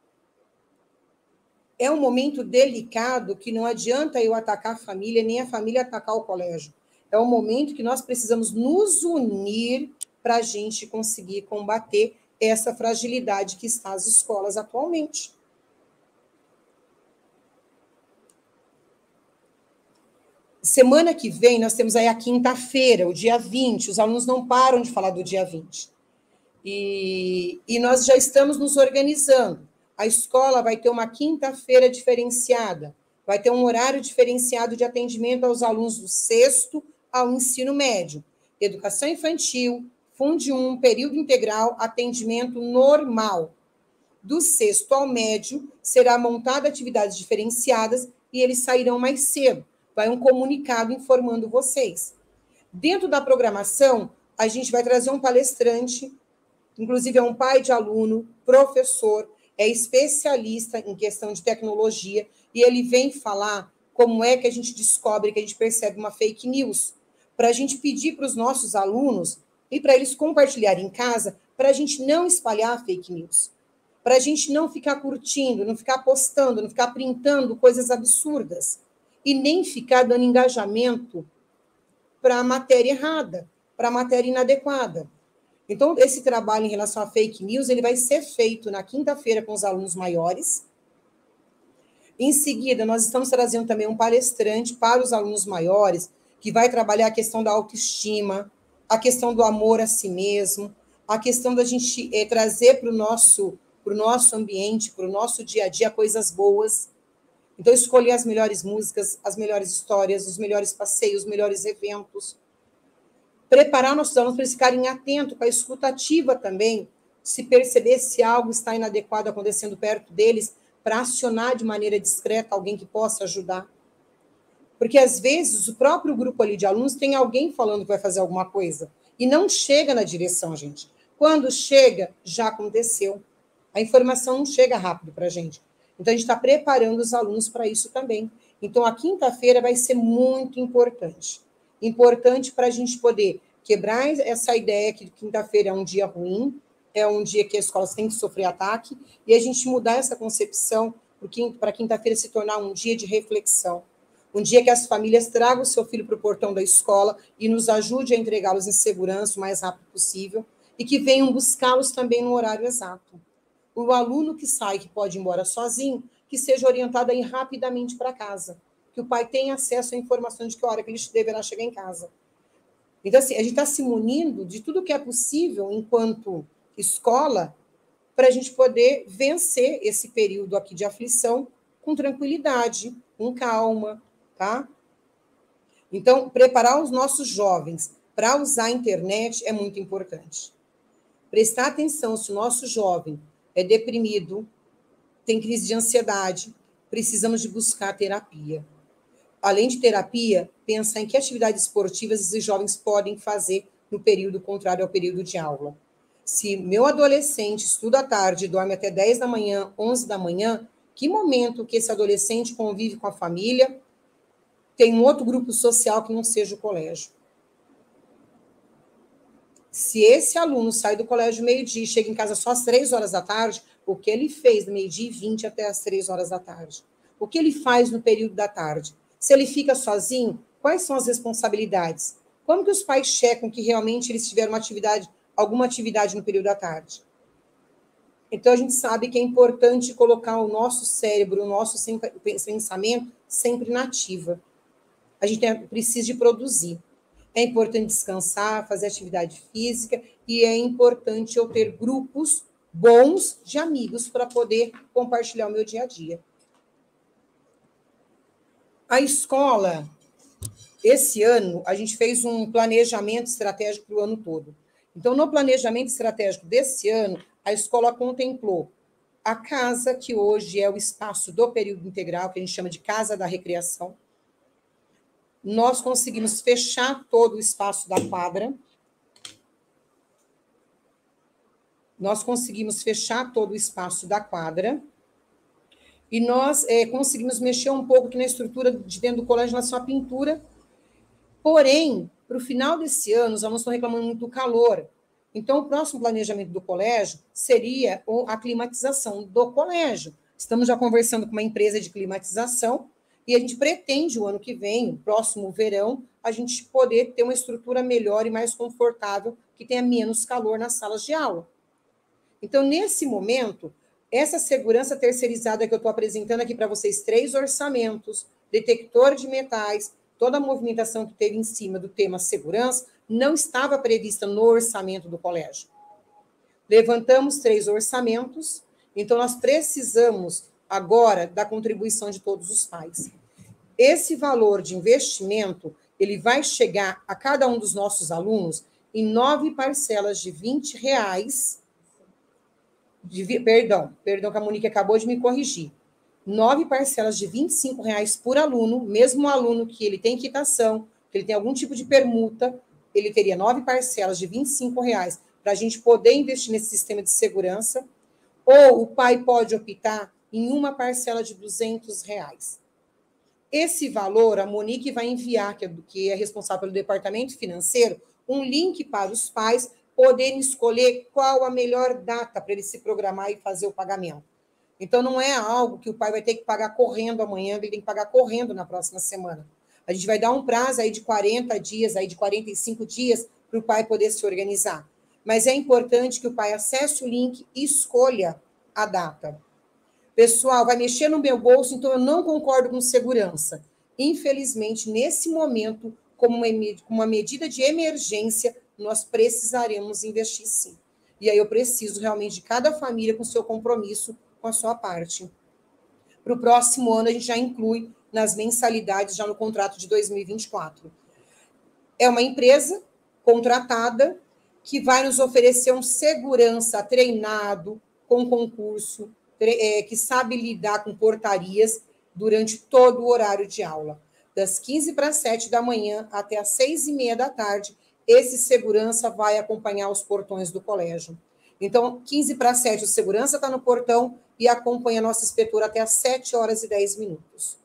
S1: É um momento delicado que não adianta eu atacar a família, nem a família atacar o colégio. É um momento que nós precisamos nos unir para a gente conseguir combater essa fragilidade que está as escolas atualmente. Semana que vem, nós temos aí a quinta-feira, o dia vinte, os alunos não param de falar do dia vinte. E, e nós já estamos nos organizando. A escola vai ter uma quinta-feira diferenciada, vai ter um horário diferenciado de atendimento aos alunos do sexto ao ensino médio. Educação infantil, Funde um, período integral, atendimento normal. Do sexto ao médio, será montada atividades diferenciadas e eles sairão mais cedo. Vai um comunicado informando vocês. Dentro da programação, a gente vai trazer um palestrante, inclusive é um pai de aluno, professor, é especialista em questão de tecnologia, e ele vem falar como é que a gente descobre, que a gente percebe uma fake news, para a gente pedir para os nossos alunos e para eles compartilharem em casa, para a gente não espalhar fake news, para a gente não ficar curtindo, não ficar postando, não ficar printando coisas absurdas, e nem ficar dando engajamento para a matéria errada, para a matéria inadequada. Então, esse trabalho em relação a fake news, ele vai ser feito na quinta-feira com os alunos maiores. Em seguida, nós estamos trazendo também um palestrante para os alunos maiores, que vai trabalhar a questão da autoestima, a questão do amor a si mesmo, a questão da gente é, trazer para o nosso, pro nosso ambiente, para o nosso dia a dia, coisas boas. Então, escolher as melhores músicas, as melhores histórias, os melhores passeios, os melhores eventos. Preparar nossos alunos para eles ficarem atentos, com a escuta ativa também, se perceber se algo está inadequado acontecendo perto deles, para acionar de maneira discreta alguém que possa ajudar. Porque, às vezes, o próprio grupo ali de alunos tem alguém falando que vai fazer alguma coisa, e não chega na direção, gente. Quando chega, já aconteceu. A informação não chega rápido para a gente. Então, a gente está preparando os alunos para isso também. Então, a quinta-feira vai ser muito importante. Importante para a gente poder quebrar essa ideia que quinta-feira é um dia ruim, é um dia que as escolas têm que sofrer ataque, e a gente mudar essa concepção para quinta-feira se tornar um dia de reflexão. Um dia que as famílias tragam o seu filho para o portão da escola e nos ajude a entregá-los em segurança o mais rápido possível, e que venham buscá-los também no horário exato. O aluno que sai, que pode ir embora sozinho, que seja orientado a ir rapidamente para casa, que o pai tenha acesso à informação de que hora que ele deverá chegar em casa. Então, assim, a gente está se munindo de tudo que é possível enquanto escola para a gente poder vencer esse período aqui de aflição com tranquilidade, com calma, tá? Então, preparar os nossos jovens para usar a internet é muito importante. Prestar atenção se o nosso jovem é deprimido, tem crise de ansiedade, precisamos de buscar terapia. Além de terapia, pensar em que atividades esportivas esses jovens podem fazer no período contrário ao período de aula. Se meu adolescente estuda à tarde, dorme até dez da manhã, onze da manhã, que momento que esse adolescente convive com a família, tem um outro grupo social que não seja o colégio. Se esse aluno sai do colégio meio-dia e chega em casa só às três horas da tarde, o que ele fez do meio-dia e vinte até às três horas da tarde? O que ele faz no período da tarde? Se ele fica sozinho, quais são as responsabilidades? Como que os pais checam que realmente eles tiveram uma atividade, alguma atividade no período da tarde? Então, a gente sabe que é importante colocar o nosso cérebro, o nosso pensamento sempre na ativa. a gente tem, precisa de produzir. É importante descansar, fazer atividade física, e é importante eu ter grupos bons de amigos para poder compartilhar o meu dia a dia. A escola, esse ano, a gente fez um planejamento estratégico para o ano todo. Então, no planejamento estratégico desse ano, a escola contemplou a casa, que hoje é o espaço do período integral, que a gente chama de Casa da Recreação. Nós conseguimos fechar todo o espaço da quadra. Nós conseguimos fechar todo o espaço da quadra. E nós é, conseguimos mexer um pouco aqui na estrutura de dentro do colégio em relação à pintura. Porém, para o final desse ano, os alunos estão reclamando muito do calor. Então, o próximo planejamento do colégio seria a climatização do colégio. Estamos já conversando com uma empresa de climatização e a gente pretende, o ano que vem, o próximo verão, a gente poder ter uma estrutura melhor e mais confortável, que tenha menos calor nas salas de aula. Então, nesse momento, essa segurança terceirizada que eu estou apresentando aqui para vocês, três orçamentos, detector de metais, toda a movimentação que teve em cima do tema segurança, não estava prevista no orçamento do colégio. Levantamos três orçamentos, então nós precisamos agora da contribuição de todos os pais. Esse valor de investimento, ele vai chegar a cada um dos nossos alunos em nove parcelas de vinte reais, de, perdão, perdão que a Monique acabou de me corrigir, nove parcelas de vinte e cinco reais por aluno, mesmo um aluno que ele tem quitação, que ele tem algum tipo de permuta, ele teria nove parcelas de vinte e cinco reais para a gente poder investir nesse sistema de segurança, ou o pai pode optar em uma parcela de duzentos reais. Esse valor, a Monique vai enviar, que é, que é responsável pelo departamento financeiro, um link para os pais poderem escolher qual a melhor data para ele se programar e fazer o pagamento. Então, não é algo que o pai vai ter que pagar correndo amanhã, ele tem que pagar correndo na próxima semana. A gente vai dar um prazo aí de quarenta dias, aí de quarenta e cinco dias, para o pai poder se organizar. Mas é importante que o pai acesse o link e escolha a data. Pessoal, vai mexer no meu bolso, então eu não concordo com segurança. Infelizmente, nesse momento, como uma medida de emergência, nós precisaremos investir sim. E aí eu preciso realmente de cada família com seu compromisso com a sua parte. Para o próximo ano, a gente já inclui nas mensalidades, já no contrato de dois mil e vinte e quatro. É uma empresa contratada que vai nos oferecer um segurança treinado, com concurso, que sabe lidar com portarias durante todo o horário de aula. Das quinze para as sete da manhã até as seis e meia da tarde, esse segurança vai acompanhar os portões do colégio. Então, quinze para as sete, o segurança está no portão e acompanha a nossa inspetora até as sete horas e dez minutos.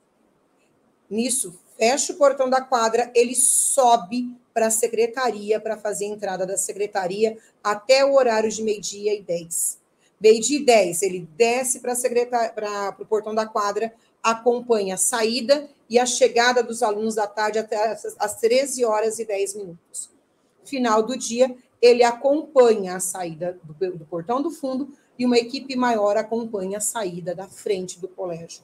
S1: Nisso, fecha o portão da quadra, ele sobe para a secretaria, para fazer a entrada da secretaria até o horário de meio-dia e dez. Meio-dia e dez, ele desce para o portão da quadra, acompanha a saída e a chegada dos alunos da tarde até as treze horas e dez minutos. Final do dia, ele acompanha a saída do, do portão do fundo e uma equipe maior acompanha a saída da frente do colégio.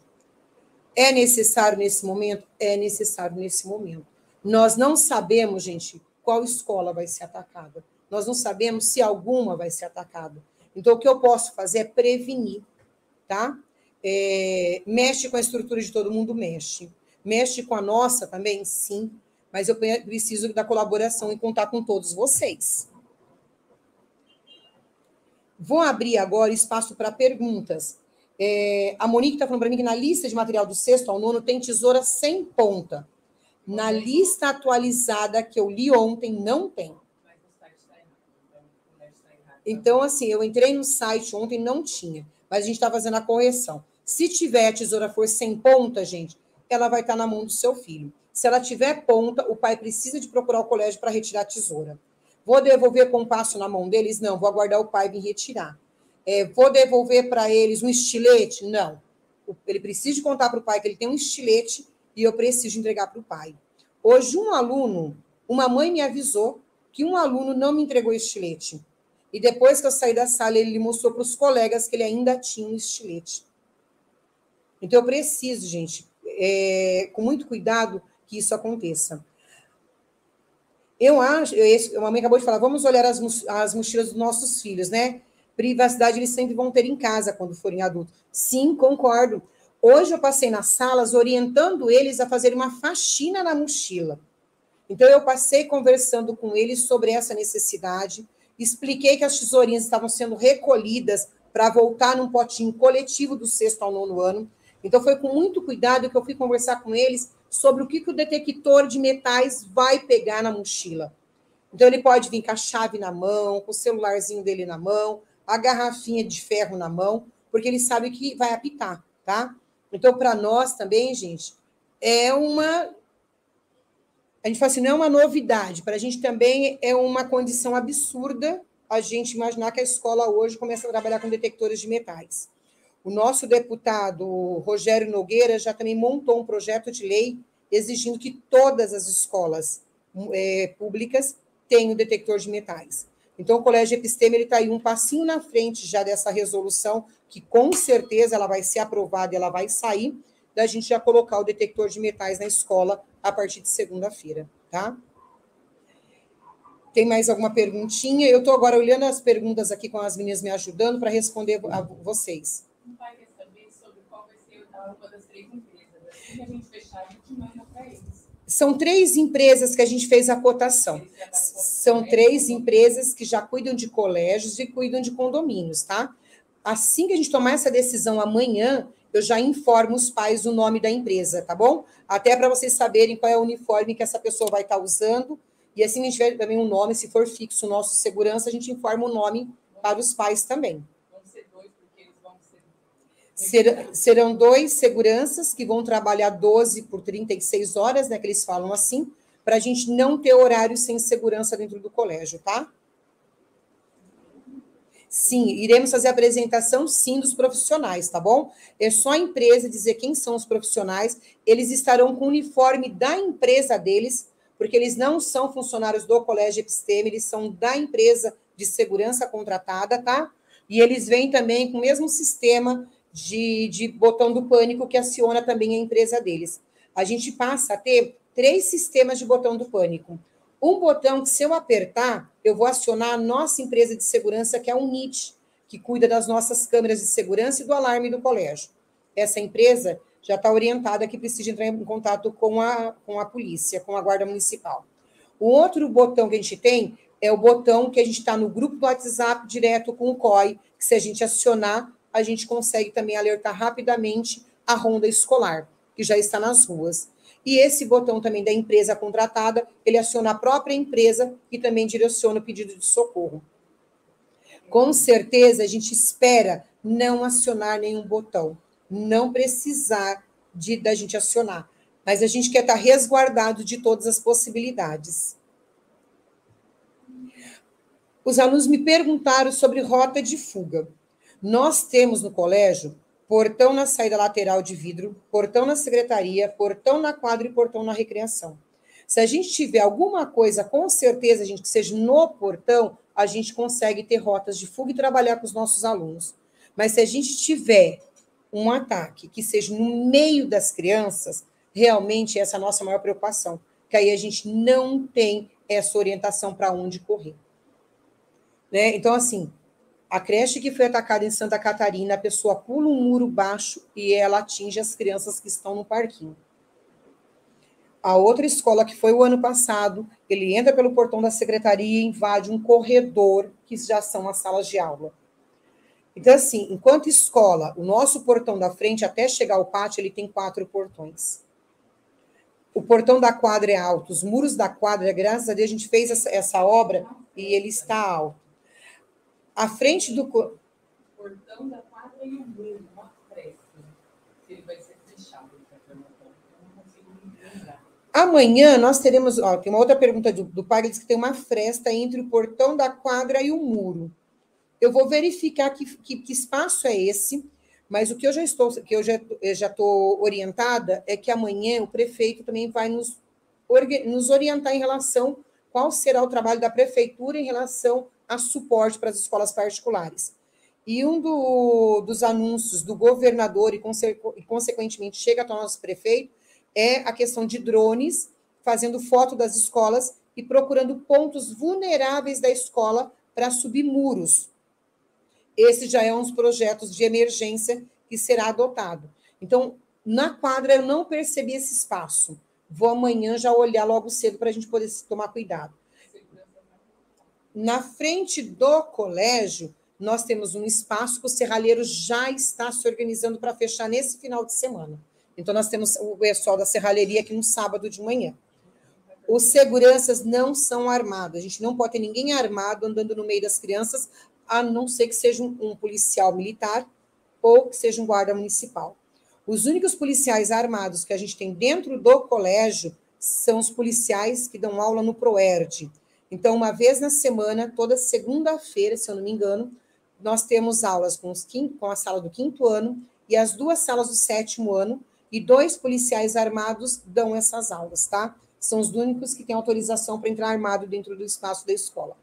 S1: É necessário nesse momento? É necessário nesse momento. Nós não sabemos, gente, qual escola vai ser atacada. Nós não sabemos se alguma vai ser atacada. Então, o que eu posso fazer é prevenir, tá? É, mexe com a estrutura de todo mundo, mexe. Mexe com a nossa também, sim. Mas eu preciso da colaboração e contar com todos vocês. Vou abrir agora espaço para perguntas. É, a Monique está falando para mim que na lista de material do sexto ao nono tem tesoura sem ponta. Na lista atualizada que eu li ontem, não tem. Então, assim, eu entrei no site ontem, não tinha, mas a gente está fazendo a correção. Se tiver a tesoura for sem ponta, gente, ela vai estar na mão do seu filho. Se ela tiver ponta, o pai precisa de procurar o colégio para retirar a tesoura. Vou devolver compasso na mão deles? Não, vou aguardar o pai vir retirar. É, vou devolver para eles um estilete? Não. Ele precisa de contar para o pai que ele tem um estilete e eu preciso entregar para o pai. Hoje, um aluno, uma mãe me avisou que um aluno não me entregou estilete. E depois que eu saí da sala, ele mostrou para os colegas que ele ainda tinha um estilete. Então, eu preciso, gente, é, com muito cuidado, que isso aconteça. Eu acho, eu, a mamãe acabou de falar, vamos olhar as, as mochilas dos nossos filhos, né? Privacidade eles sempre vão ter em casa quando forem adultos. Sim, concordo. Hoje eu passei nas salas orientando eles a fazer uma faxina na mochila. Então, eu passei conversando com eles sobre essa necessidade, expliquei que as tesourinhas estavam sendo recolhidas para voltar num potinho coletivo do sexto ao nono ano. Então, foi com muito cuidado que eu fui conversar com eles sobre o que, que o detector de metais vai pegar na mochila. Então, ele pode vir com a chave na mão, com o celularzinho dele na mão, a garrafinha de ferro na mão, porque ele sabe que vai apitar, tá? Então, para nós também, gente, é uma... A gente fala assim, não é uma novidade, para a gente também é uma condição absurda a gente imaginar que a escola hoje começa a trabalhar com detectores de metais. O nosso deputado Rogério Nogueira já também montou um projeto de lei exigindo que todas as escolas é, públicas tenham detector de metais. Então, o Colégio Episteme está aí um passinho na frente já dessa resolução, que com certeza ela vai ser aprovada e ela vai sair, da gente já colocar o detector de metais na escola a partir de segunda-feira, tá? Tem mais alguma perguntinha? Eu estou agora olhando as perguntas aqui com as meninas me ajudando para responder a vocês.
S2: O pai quer saber sobre qual vai ser uma das três empresas. Assim que a gente fechar, a gente manda para eles.
S1: São três empresas que a gente fez a cotação. São três empresas que já cuidam de colégios e cuidam de condomínios, tá? Assim que a gente tomar essa decisão amanhã, eu já informo os pais o nome da empresa, tá bom? Até para vocês saberem qual é o uniforme que essa pessoa vai estar usando. E assim, a gente tiver também um nome, se for fixo o nosso segurança, a gente informa o nome para os pais também.
S2: Vão ser dois, porque eles vão ser...
S1: Ser, serão dois seguranças que vão trabalhar doze por trinta e seis horas, né, que eles falam assim, para a gente não ter horário sem segurança dentro do colégio, tá? Sim, iremos fazer a apresentação, sim, dos profissionais, tá bom? É só a empresa dizer quem são os profissionais, eles estarão com o uniforme da empresa deles, porque eles não são funcionários do Colégio Episteme, eles são da empresa de segurança contratada, tá? E eles vêm também com o mesmo sistema de, de botão do pânico que aciona também a empresa deles. A gente passa a ter três sistemas de botão do pânico. Um botão que, se eu apertar, eu vou acionar a nossa empresa de segurança, que é a Unit, que cuida das nossas câmeras de segurança e do alarme do colégio. Essa empresa já está orientada que precisa entrar em contato com a, com a polícia, com a guarda municipal. O outro botão que a gente tem é o botão que a gente está no grupo do WhatsApp direto com o C O I, que se a gente acionar, a gente consegue também alertar rapidamente a ronda escolar, que já está nas ruas. E esse botão também da empresa contratada, ele aciona a própria empresa e também direciona o pedido de socorro. Com certeza, a gente espera não acionar nenhum botão, não precisar de, da gente acionar, mas a gente quer estar resguardado de todas as possibilidades. Os alunos me perguntaram sobre rota de fuga. Nós temos no colégio portão na saída lateral de vidro, portão na secretaria, portão na quadra e portão na recreação. Se a gente tiver alguma coisa, com certeza, a gente que seja no portão, a gente consegue ter rotas de fuga e trabalhar com os nossos alunos. Mas se a gente tiver um ataque que seja no meio das crianças, realmente essa é a nossa maior preocupação, que aí a gente não tem essa orientação para onde correr. Né? Então, assim, a creche que foi atacada em Santa Catarina, a pessoa pula um muro baixo e ela atinge as crianças que estão no parquinho. A outra escola, que foi o ano passado, ele entra pelo portão da secretaria e invade um corredor, que já são as salas de aula. Então, assim, enquanto escola, o nosso portão da frente, até chegar ao pátio, ele tem quatro portões. O portão da quadra é alto, os muros da quadra, graças a Deus, a gente fez essa, essa obra e ele está alto. À frente do...
S2: Portão da quadra e o muro, uma fresta. Se ele vai ser fechado. Eu não consigo me lembrar.
S1: Amanhã nós teremos... Ó, tem uma outra pergunta do, do pai, ele diz que tem uma fresta entre o portão da quadra e o muro. Eu vou verificar que, que, que espaço é esse, mas o que eu já estou, que eu já, eu já estou orientada é que amanhã o prefeito também vai nos, nos orientar em relação qual será o trabalho da prefeitura em relação a suporte para as escolas particulares. E um do, dos anúncios do governador, e, conse, e consequentemente chega até o nosso prefeito, é a questão de drones, fazendo foto das escolas e procurando pontos vulneráveis da escola para subir muros. Esse já é um dos projetos de emergência que será adotado. Então, na quadra, eu não percebi esse espaço. Vou amanhã já olhar logo cedo para a gente poder tomar cuidado. Na frente do colégio, nós temos um espaço que o serralheiro já está se organizando para fechar nesse final de semana. Então, nós temos o pessoal da serralheria aqui no sábado de manhã. Os seguranças não são armados. A gente não pode ter ninguém armado andando no meio das crianças, a não ser que seja um, um policial militar ou que seja um guarda municipal. Os únicos policiais armados que a gente tem dentro do colégio são os policiais que dão aula no ProERD. Então, uma vez na semana, toda segunda-feira, se eu não me engano, nós temos aulas com, os quinto, com a sala do quinto ano e as duas salas do sétimo ano, e dois policiais armados dão essas aulas, tá? São os únicos que têm autorização para entrar armado dentro do espaço da escola.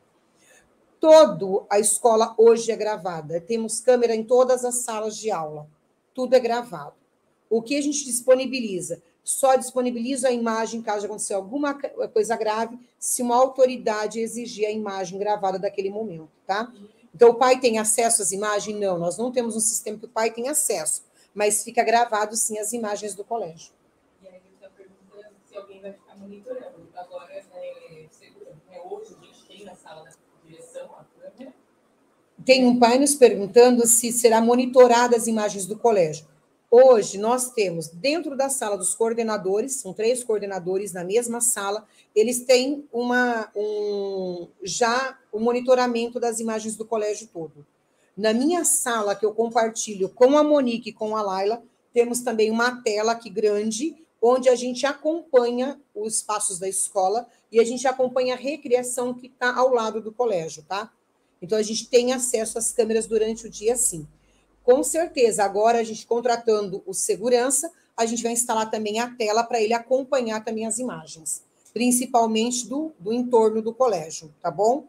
S1: Toda a escola hoje é gravada. Temos câmera em todas as salas de aula. Tudo é gravado. O que a gente disponibiliza? Só disponibiliza a imagem caso aconteça alguma coisa grave, se uma autoridade exigir a imagem gravada daquele momento, tá? Então, o pai tem acesso às imagens? Não, nós não temos um sistema que o pai tem acesso, mas fica gravado, sim, as imagens do colégio.
S2: E aí, eu estou perguntando se alguém vai ficar monitorando. Agora, é, segura, né? Hoje a gente tem na sala da direção a câmera.
S1: Tem um pai nos perguntando se será monitorada as imagens do colégio. Hoje, nós temos, dentro da sala dos coordenadores, são três coordenadores na mesma sala, eles têm uma, um, já o monitoramento das imagens do colégio todo. Na minha sala, que eu compartilho com a Monique e com a Laila, temos também uma tela aqui grande, onde a gente acompanha os passos da escola e a gente acompanha a recriação que está ao lado do colégio, tá? Então, a gente tem acesso às câmeras durante o dia, sim. Com certeza, agora a gente contratando o segurança, a gente vai instalar também a tela para ele acompanhar também as imagens, principalmente do, do entorno do colégio, tá bom?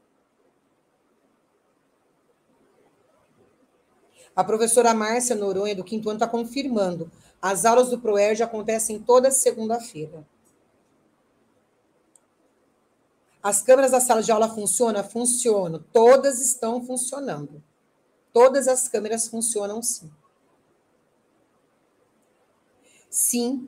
S1: A professora Márcia Noronha, do quinto ano, está confirmando. As aulas do ProERD acontecem toda segunda-feira. As câmeras da sala de aula funcionam? Funcionam. Todas estão funcionando. Todas as câmeras funcionam, sim. Sim.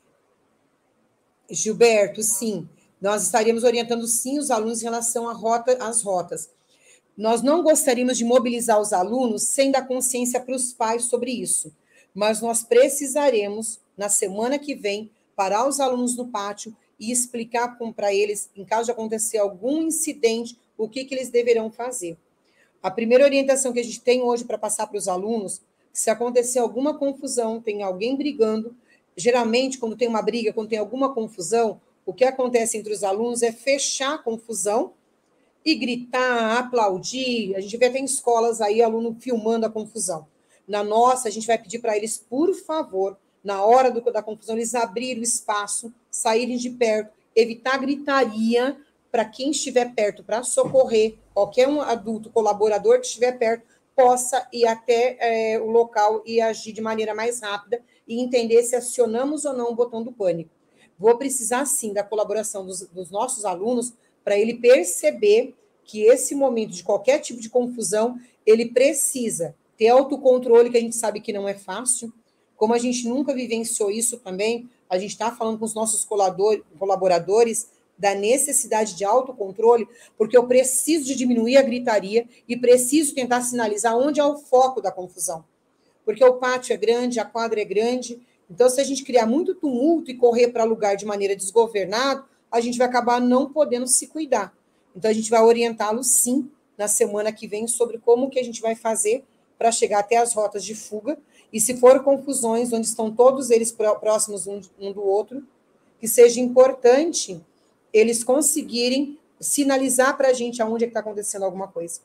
S1: Gilberto, sim. Nós estaríamos orientando, sim, os alunos em relação à rota, às rotas. Nós não gostaríamos de mobilizar os alunos sem dar consciência para os pais sobre isso, mas nós precisaremos, na semana que vem, parar os alunos no pátio e explicar para eles, em caso de acontecer algum incidente, o que, que eles deverão fazer. A primeira orientação que a gente tem hoje para passar para os alunos, se acontecer alguma confusão, tem alguém brigando, geralmente, quando tem uma briga, quando tem alguma confusão, o que acontece entre os alunos é fechar a confusão e gritar, aplaudir. A gente vê até em escolas aí, aluno filmando a confusão. Na nossa, a gente vai pedir para eles, por favor, na hora do, da confusão, eles abrirem o espaço, saírem de perto, evitar gritaria, para quem estiver perto, para socorrer, qualquer um adulto colaborador que estiver perto, possa ir até é, o local e agir de maneira mais rápida e entender se acionamos ou não o botão do pânico. Vou precisar, sim, da colaboração dos, dos nossos alunos para ele perceber que esse momento de qualquer tipo de confusão, ele precisa ter autocontrole, que a gente sabe que não é fácil. Como a gente nunca vivenciou isso também, a gente está falando com os nossos colaboradores da necessidade de autocontrole, porque eu preciso de diminuir a gritaria e preciso tentar sinalizar onde é o foco da confusão. Porque o pátio é grande, a quadra é grande, então se a gente criar muito tumulto e correr para lugar de maneira desgovernada, a gente vai acabar não podendo se cuidar. Então a gente vai orientá-los, sim, na semana que vem, sobre como que a gente vai fazer para chegar até as rotas de fuga, e se for confusões onde estão todos eles próximos um do outro, que seja importante eles conseguirem sinalizar para a gente aonde é que está acontecendo alguma coisa.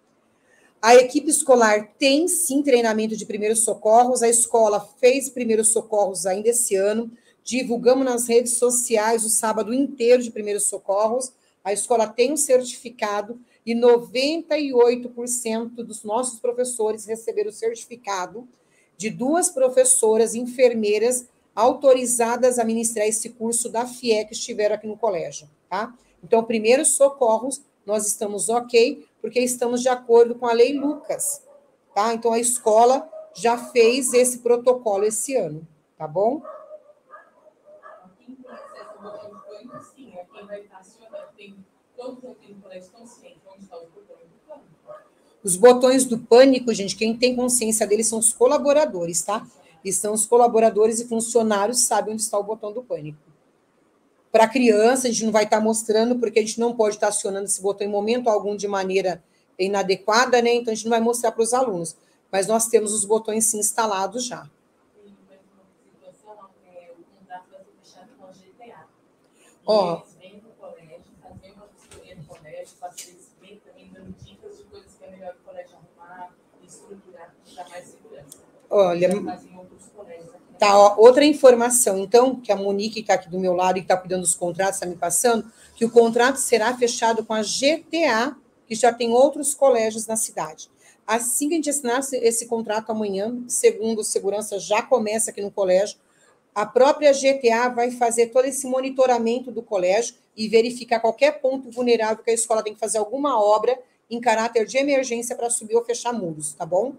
S1: A equipe escolar tem, sim, treinamento de primeiros socorros. A escola fez primeiros socorros ainda esse ano. Divulgamos nas redes sociais o sábado inteiro de primeiros socorros. A escola tem um certificado e noventa e oito por cento dos nossos professores receberam o certificado de duas professoras enfermeiras autorizadas a ministrar esse curso da F I E que estiveram aqui no colégio, tá? Então, primeiros socorros, nós estamos ok, porque estamos de acordo com a Lei Lucas, tá? Então, a escola já fez esse protocolo esse ano, tá bom?
S2: Quem tem acesso ao botão de pânico, sim, é quem vai estar acionando. Tem todos aqui no colégio estão cientes onde está os botões do pânico.
S1: Os botões do pânico, gente, quem tem consciência deles são os colaboradores, tá? E são os colaboradores e funcionários que sabem onde está o botão do pânico. Para criança, a gente não vai estar mostrando, porque a gente não pode estar acionando esse botão em momento algum de maneira inadequada, né? Então, a gente não vai mostrar para os alunos. Mas nós temos os botões sim instalados já.
S2: Tem mais uma situação, é, o contrato vai ser fechado com a G T A. E
S1: Ó,
S2: eles vêm para o colégio, fazem uma vistoria no colégio, para eles verem também, dando dicas de coisas que é melhor o colégio arrumar, estruturar, para dar mais segurança.
S1: olha,
S2: Já fazem outros colégios aqui.
S1: tá, ó, outra informação, então, que a Monique está aqui do meu lado e que está cuidando dos contratos, está me passando, que o contrato será fechado com a G T A, que já tem outros colégios na cidade. Assim que a gente assinar esse contrato amanhã, segundo o segurança, já começa aqui no colégio, a própria G T A vai fazer todo esse monitoramento do colégio e verificar qualquer ponto vulnerável que a escola tem que fazer alguma obra em caráter de emergência para subir ou fechar muros, tá bom?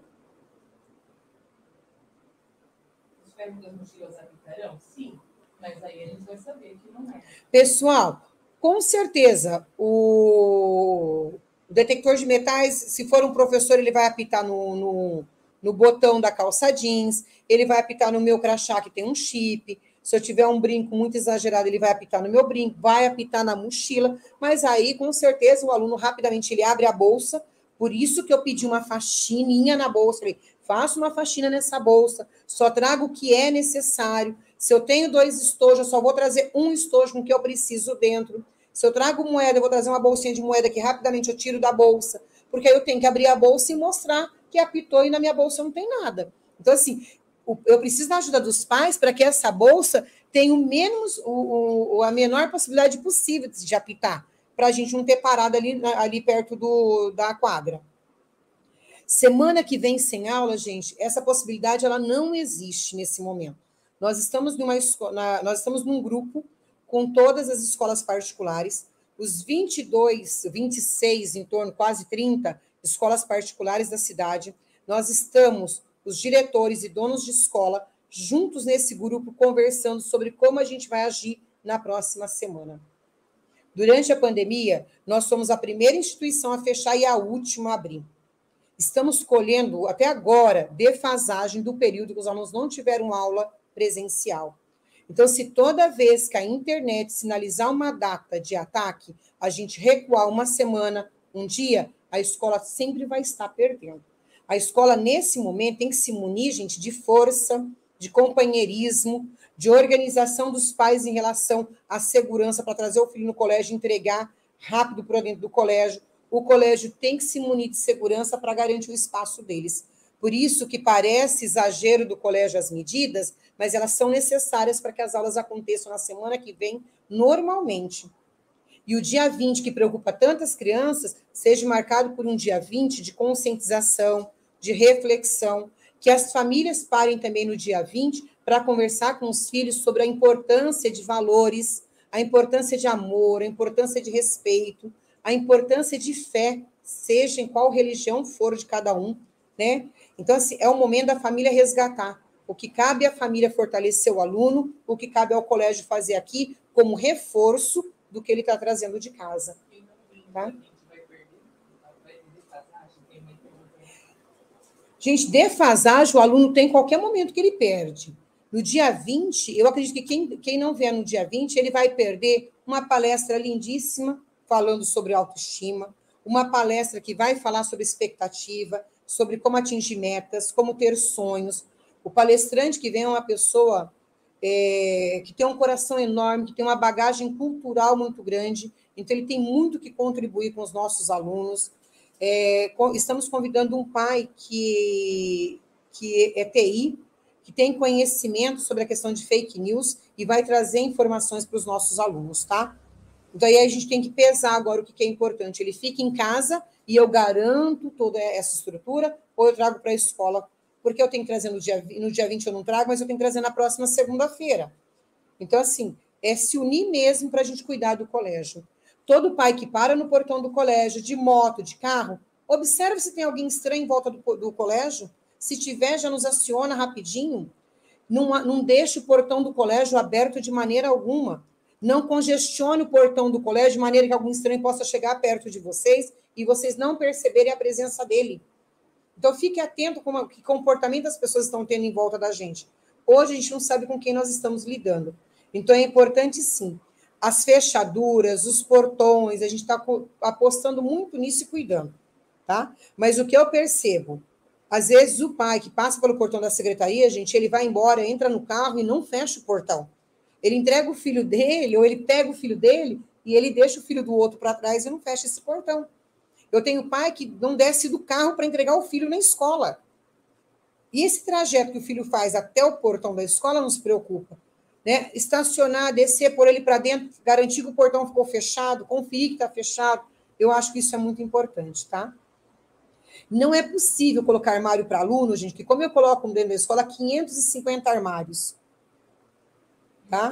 S2: Os ferros das mochilas aplicarão? Sim, mas aí a gente vai saber que não é.
S1: Pessoal, com certeza, o detector de metais, se for um professor, ele vai apitar no, no, no botão da calça jeans, ele vai apitar no meu crachá, que tem um chip. Se eu tiver um brinco muito exagerado, ele vai apitar no meu brinco, vai apitar na mochila, mas aí, com certeza, o aluno rapidamente ele abre a bolsa, por isso que eu pedi uma faxininha na bolsa. Falei, faça uma faxina nessa bolsa, só trago o que é necessário. Se eu tenho dois estojos, eu só vou trazer um estojo com o que eu preciso dentro. Se eu trago moeda, eu vou trazer uma bolsinha de moeda que rapidamente eu tiro da bolsa, porque aí eu tenho que abrir a bolsa e mostrar que apitou e na minha bolsa não tem nada. Então, assim, eu preciso da ajuda dos pais para que essa bolsa tenha o menos, o, o, a menor possibilidade possível de apitar, para a gente não ter parado ali, ali perto do, da quadra. Semana que vem sem aula, gente, essa possibilidade ela não existe nesse momento. Nós estamos, numa, na, nós estamos num grupo com todas as escolas particulares, os vinte e dois, vinte e seis, em torno, quase trinta escolas particulares da cidade. Nós estamos, os diretores e donos de escola, juntos nesse grupo, conversando sobre como a gente vai agir na próxima semana. Durante a pandemia, nós somos a primeira instituição a fechar e a última a abrir. Estamos colhendo, até agora, defasagem do período que os alunos não tiveram aula presencial. Então, se toda vez que a internet sinalizar uma data de ataque, a gente recuar uma semana, um dia, a escola sempre vai estar perdendo. A escola, nesse momento, tem que se munir, gente, de força, de companheirismo, de organização dos pais em relação à segurança para trazer o filho no colégio e entregar rápido para dentro do colégio. O colégio tem que se munir de segurança para garantir o espaço deles. Por isso que parece exagero do colégio as medidas, mas elas são necessárias para que as aulas aconteçam na semana que vem normalmente. E o dia vinte, que preocupa tantas crianças, seja marcado por um dia vinte de conscientização, de reflexão, que as famílias parem também no dia vinte para conversar com os filhos sobre a importância de valores, a importância de amor, a importância de respeito, a importância de fé, seja em qual religião for de cada um, né? Então, assim, é o momento da família resgatar. O que cabe à família fortalecer o aluno, o que cabe ao colégio fazer aqui como reforço do que ele está trazendo de casa. Tá? Gente, defasagem o aluno tem em qualquer momento que ele perde. No dia vinte, eu acredito que quem, quem não vier no dia vinte, ele vai perder uma palestra lindíssima falando sobre autoestima, uma palestra que vai falar sobre expectativa, sobre como atingir metas, como ter sonhos. O palestrante que vem é uma pessoa é, que tem um coração enorme, que tem uma bagagem cultural muito grande, então ele tem muito que contribuir com os nossos alunos. É, estamos convidando um pai que, que é T I, que tem conhecimento sobre a questão de fake news e vai trazer informações para os nossos alunos, tá? Então, aí a gente tem que pesar agora o que é importante. Ele fica em casa e eu garanto toda essa estrutura, ou eu trago para a escola porque eu tenho que trazer no dia, no dia vinte eu não trago, mas eu tenho que trazer na próxima segunda-feira. Então, assim, é se unir mesmo para a gente cuidar do colégio. Todo pai que para no portão do colégio, de moto, de carro, observe se tem alguém estranho em volta do, do colégio. Se tiver, já nos aciona rapidinho. Não, não deixe o portão do colégio aberto de maneira alguma. Não congestione o portão do colégio de maneira que algum estranho possa chegar perto de vocês e vocês não perceberem a presença dele. Então, fique atento com que comportamento as pessoas estão tendo em volta da gente. Hoje, a gente não sabe com quem nós estamos lidando. Então, é importante, sim. As fechaduras, os portões, a gente está apostando muito nisso e cuidando, tá? Mas o que eu percebo, às vezes o pai que passa pelo portão da secretaria, gente, ele vai embora, entra no carro e não fecha o portão. Ele entrega o filho dele, ou ele pega o filho dele e ele deixa o filho do outro para trás e não fecha esse portão. Eu tenho pai que não desce do carro para entregar o filho na escola. E esse trajeto que o filho faz até o portão da escola nos preocupa. Né? Estacionar, descer, pôr ele para dentro, garantir que o portão ficou fechado, conferir que está fechado. Eu acho que isso é muito importante, tá? Não é possível colocar armário para aluno, gente, que como eu coloco dentro da escola, quinhentos e cinquenta armários. Tá?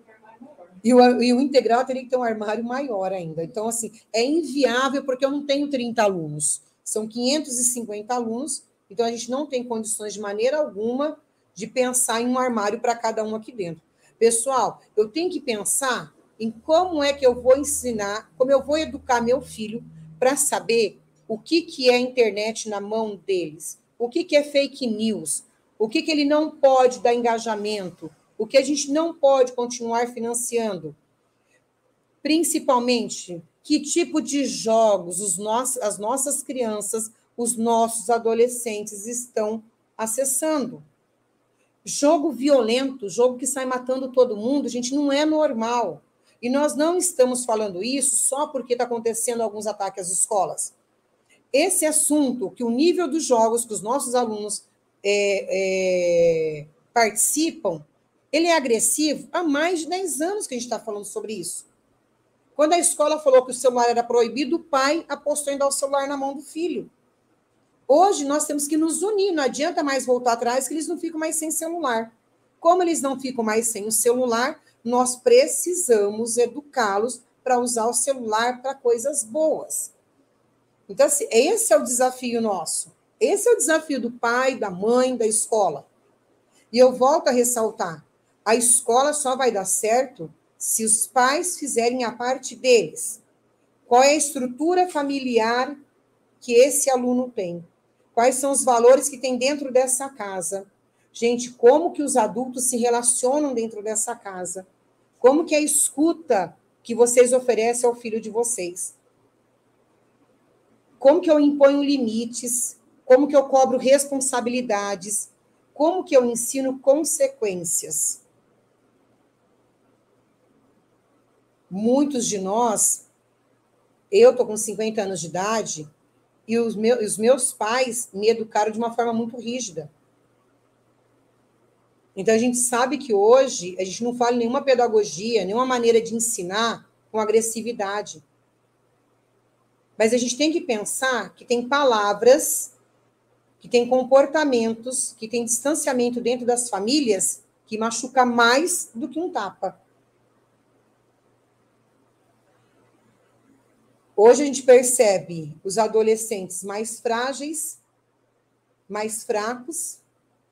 S1: E o, e o integral teria que ter um armário maior ainda. Então, assim, é inviável porque eu não tenho trinta alunos. São quinhentos e cinquenta alunos, então a gente não tem condições de maneira alguma de pensar em um armário para cada um aqui dentro. Pessoal, eu tenho que pensar em como é que eu vou ensinar, como eu vou educar meu filho para saber o que, que é internet na mão deles, o que, que é fake news, o que, que ele não pode dar engajamento, o que a gente não pode continuar financiando. Principalmente, que tipo de jogos os nossos, as nossas crianças, os nossos adolescentes estão acessando. Jogo violento, jogo que sai matando todo mundo, gente, não é normal. E nós não estamos falando isso só porque está acontecendo alguns ataques às escolas. Esse assunto, que o nível dos jogos que os nossos alunos é, é, participam, ele é agressivo há mais de dez anos que a gente está falando sobre isso. Quando a escola falou que o celular era proibido, o pai apostou em dar o celular na mão do filho. Hoje, nós temos que nos unir, não adianta mais voltar atrás, que eles não ficam mais sem celular. Como eles não ficam mais sem o celular, nós precisamos educá-los para usar o celular para coisas boas. Então, assim, esse é o desafio nosso. Esse é o desafio do pai, da mãe, da escola. E eu volto a ressaltar, a escola só vai dar certo se os pais fizerem a parte deles. Qual é a estrutura familiar que esse aluno tem? Quais são os valores que tem dentro dessa casa? Gente, como que os adultos se relacionam dentro dessa casa? Como que é a escuta que vocês oferecem ao filho de vocês? Como que eu imponho limites? Como que eu cobro responsabilidades? Como que eu ensino consequências? Muitos de nós, eu estou com cinquenta anos de idade, e os meus, os meus pais me educaram de uma forma muito rígida. Então, a gente sabe que hoje a gente não fala nenhuma pedagogia, nenhuma maneira de ensinar com agressividade. Mas a gente tem que pensar que tem palavras, que tem comportamentos, que tem distanciamento dentro das famílias que machuca mais do que um tapa. Hoje a gente percebe os adolescentes mais frágeis, mais fracos,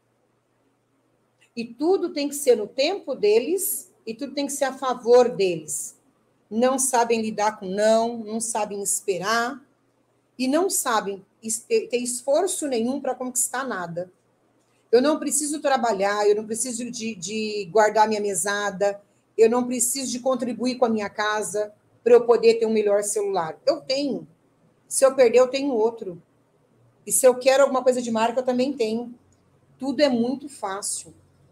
S1: e tudo tem que ser no tempo deles, e tudo tem que ser a favor deles. Não sabem lidar com não, não sabem esperar, e não sabem ter esforço nenhum para conquistar nada. Eu não preciso trabalhar, eu não preciso de, de guardar minha mesada, eu não preciso de contribuir com a minha casa para eu poder ter um melhor celular. Eu tenho. Se eu perder, eu tenho outro. E se eu quero alguma coisa de marca, eu também tenho. Tudo é muito fácil.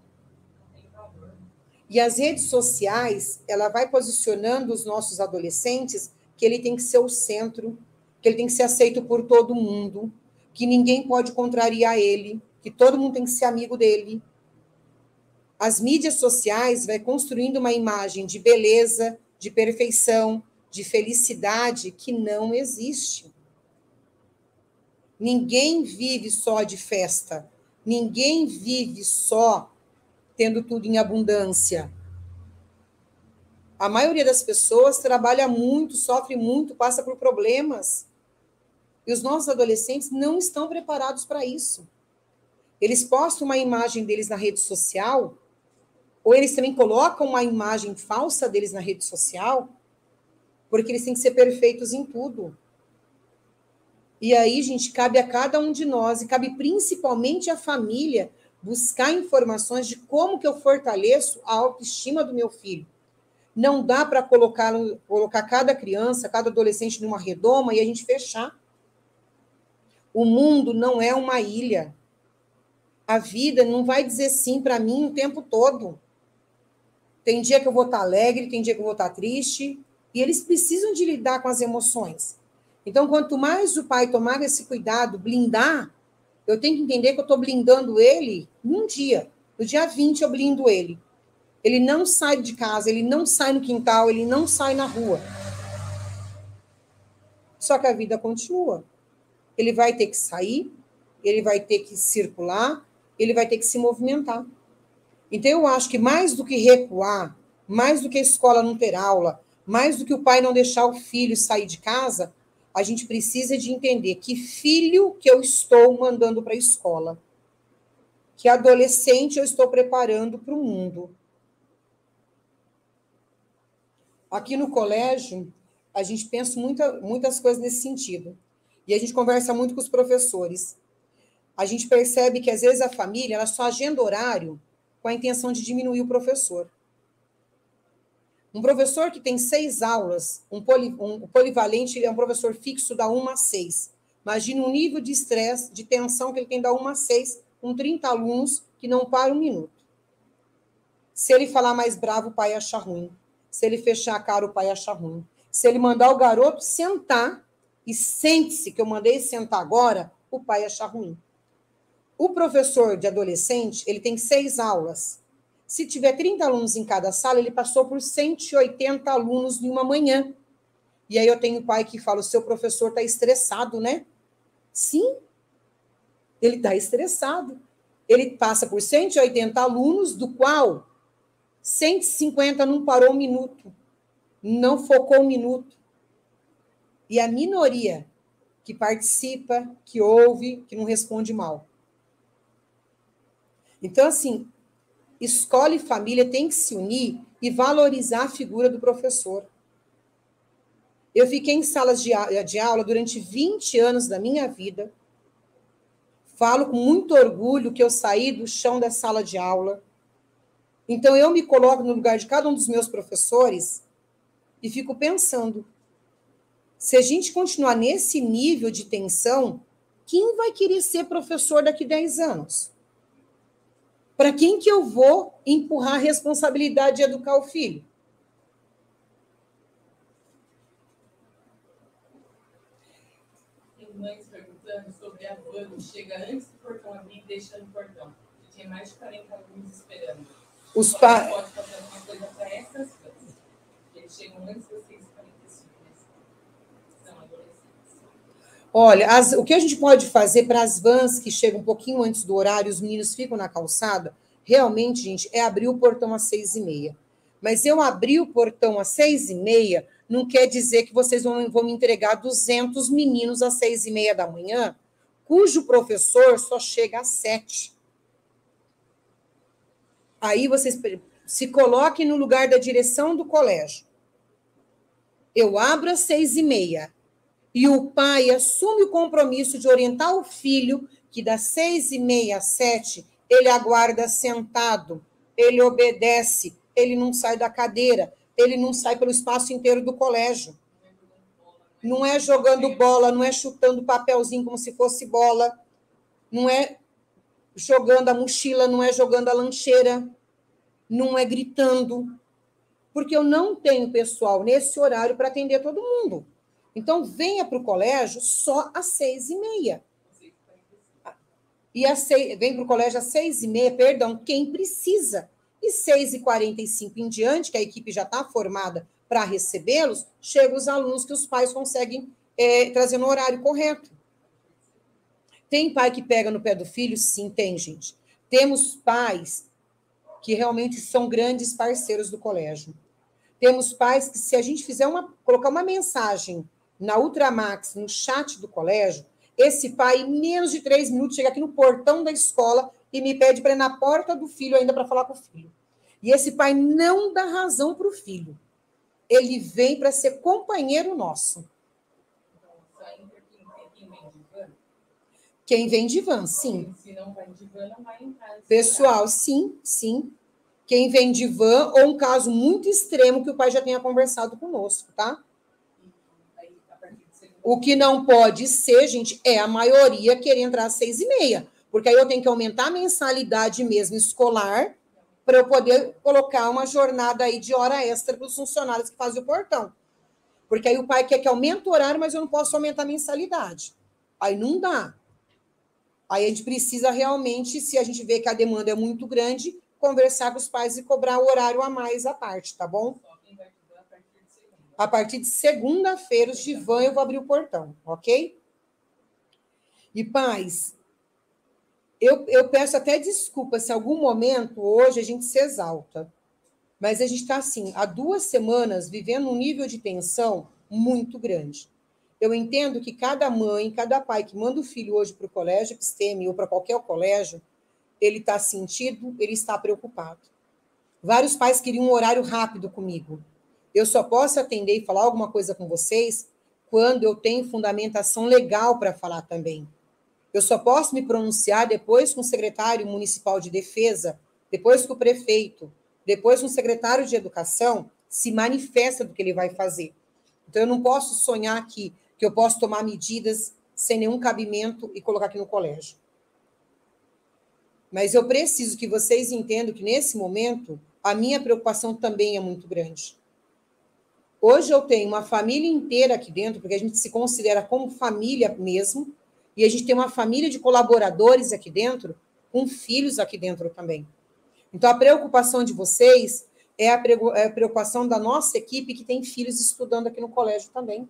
S1: E as redes sociais, ela vai posicionando os nossos adolescentes que ele tem que ser o centro, que ele tem que ser aceito por todo mundo, que ninguém pode contrariar ele, que todo mundo tem que ser amigo dele. As mídias sociais vai construindo uma imagem de beleza, de perfeição, de felicidade que não existe. Ninguém vive só de festa. Ninguém vive só tendo tudo em abundância. A maioria das pessoas trabalha muito, sofre muito, passa por problemas. E os nossos adolescentes não estão preparados para isso. Eles postam uma imagem deles na rede social, ou eles também colocam uma imagem falsa deles na rede social, porque eles têm que ser perfeitos em tudo. E aí, gente, cabe a cada um de nós, e cabe principalmente à família, buscar informações de como que eu fortaleço a autoestima do meu filho. Não dá para colocar, colocar cada criança, cada adolescente numa redoma e a gente fechar. O mundo não é uma ilha. A vida não vai dizer sim para mim o tempo todo. Tem dia que eu vou estar alegre, tem dia que eu vou estar triste, e eles precisam de lidar com as emoções. Então, quanto mais o pai tomar esse cuidado, blindar, eu tenho que entender que eu estou blindando ele num dia. No dia vinte, eu blindo ele. Ele não sai de casa, ele não sai no quintal, ele não sai na rua. Só que a vida continua. Ele vai ter que sair, ele vai ter que circular, ele vai ter que se movimentar. Então, eu acho que mais do que recuar, mais do que a escola não ter aula, mais do que o pai não deixar o filho sair de casa, a gente precisa de entender que filho que eu estou mandando para a escola, que adolescente eu estou preparando para o mundo. Aqui no colégio, a gente pensa muita, muitas coisas nesse sentido. E a gente conversa muito com os professores. A gente percebe que, às vezes, a família ela só agenda horário com a intenção de diminuir o professor. Um professor que tem seis aulas, um, poli, um polivalente, ele é um professor fixo da uma a seis. Imagina o nível de estresse, de tensão que ele tem da uma a seis, com trinta alunos que não param um minuto. Se ele falar mais bravo, o pai acha ruim. Se ele fechar a cara, o pai acha ruim. Se ele mandar o garoto sentar, e sente-se que eu mandei sentar agora, o pai acha ruim. O professor de adolescente, ele tem seis aulas. Se tiver trinta alunos em cada sala, ele passou por cento e oitenta alunos em uma manhã. E aí eu tenho pai que fala, o seu professor está estressado, né? Sim, ele está estressado. Ele passa por cento e oitenta alunos, do qual cento e cinquenta não parou um minuto, não focou um minuto. E a minoria que participa, que ouve, que não responde mal. Então, assim, escola e família têm que se unir e valorizar a figura do professor. Eu fiquei em salas de, de aula durante vinte anos da minha vida. Falo com muito orgulho que eu saí do chão da sala de aula. Então, eu me coloco no lugar de cada um dos meus professores e fico pensando, se a gente continuar nesse nível de tensão, quem vai querer ser professor daqui a dez anos? Para quem que eu vou empurrar a responsabilidade de educar o filho?
S2: Tem mães perguntando sobre a van que chega antes do portão abrir e deixa no portão. E tem mais de quarenta alunos esperando.
S1: Os pais...
S2: pode fazer alguma coisa para essas vans. Eles chegam antes das seis e quarenta e cinco. São adolescentes.
S1: Olha, as, o que a gente pode fazer para as vans que chegam um pouquinho antes do horário, os meninos ficam na calçada, realmente, gente, é abrir o portão às seis e meia. Mas eu abrir o portão às seis e meia não quer dizer que vocês vão, vão me entregar duzentos meninos às seis e meia da manhã, cujo professor só chega às sete. Aí vocês se coloquem no lugar da direção do colégio. Eu abro às seis e meia. E o pai assume o compromisso de orientar o filho que das seis e meia às sete ele aguarda sentado, ele obedece, ele não sai da cadeira, ele não sai pelo espaço inteiro do colégio. Não é jogando bola, não é chutando papelzinho como se fosse bola, não é jogando a mochila, não é jogando a lancheira, não é gritando, porque eu não tenho pessoal nesse horário para atender todo mundo. Então, venha para o colégio só às seis e meia. E às seis, vem para o colégio às seis e meia, perdão, quem precisa. E seis e quarenta e cinco em diante, que a equipe já está formada para recebê-los, chegam os alunos que os pais conseguem é, trazer no horário correto. Tem pai que pega no pé do filho? Sim, tem, gente. Temos pais que realmente são grandes parceiros do colégio. Temos pais que, se a gente fizer uma, colocar uma mensagem na Ultramax, no chat do colégio, esse pai, em menos de três minutos, chega aqui no portão da escola e me pede para ir na porta do filho ainda para falar com o filho. E esse pai não dá razão para o filho. Ele vem para ser companheiro nosso. Quem vem de van, sim.
S2: Se não vai de van, não vai entrar.
S1: Pessoal, sim, sim. Quem vem de van, ou um caso muito extremo que o pai já tenha conversado conosco, tá? O que não pode ser, gente, é a maioria querer entrar às seis e meia. Porque aí eu tenho que aumentar a mensalidade mesmo escolar para eu poder colocar uma jornada aí de hora extra para os funcionários que fazem o portão. Porque aí o pai quer que aumente o horário, mas eu não posso aumentar a mensalidade. Aí não dá. Aí a gente precisa realmente, se a gente vê que a demanda é muito grande, conversar com os pais e cobrar o horário a mais à parte, tá bom? A partir de segunda-feira, os de van, eu vou abrir o portão, ok? E, pais, eu, eu peço até desculpa se em algum momento hoje a gente se exalta, mas a gente está, assim, há duas semanas vivendo um nível de tensão muito grande. Eu entendo que cada mãe, cada pai que manda o filho hoje para o colégio Episteme ou para qualquer colégio, ele está sentido, ele está preocupado. Vários pais queriam um horário rápido comigo. Eu só posso atender e falar alguma coisa com vocês quando eu tenho fundamentação legal para falar também. Eu só posso me pronunciar depois com o secretário municipal de defesa, depois com o prefeito, depois com o secretário de educação se manifesta do que ele vai fazer. Então, eu não posso sonhar aqui que eu posso tomar medidas sem nenhum cabimento e colocar aqui no colégio. Mas eu preciso que vocês entendam que, nesse momento, a minha preocupação também é muito grande. Hoje eu tenho uma família inteira aqui dentro, porque a gente se considera como família mesmo, e a gente tem uma família de colaboradores aqui dentro, com filhos aqui dentro também. Então, a preocupação de vocês é a preocupação da nossa equipe que tem filhos estudando aqui no colégio também.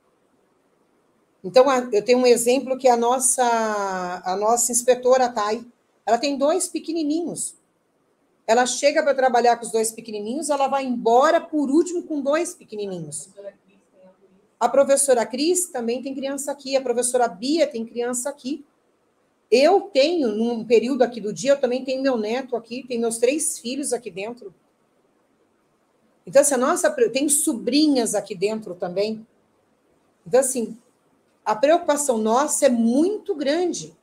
S1: Então, eu tenho um exemplo que a nossa, a nossa inspetora, Thay, ela tem dois pequenininhos. Ela chega para trabalhar com os dois pequenininhos, ela vai embora, por último, com dois pequenininhos. A professora Cris também tem criança aqui, a professora Bia tem criança aqui. Eu tenho, num período aqui do dia, eu também tenho meu neto aqui, tenho meus três filhos aqui dentro. Então, assim, a nossa, tem sobrinhas aqui dentro também. Então, assim, a preocupação nossa é muito grande.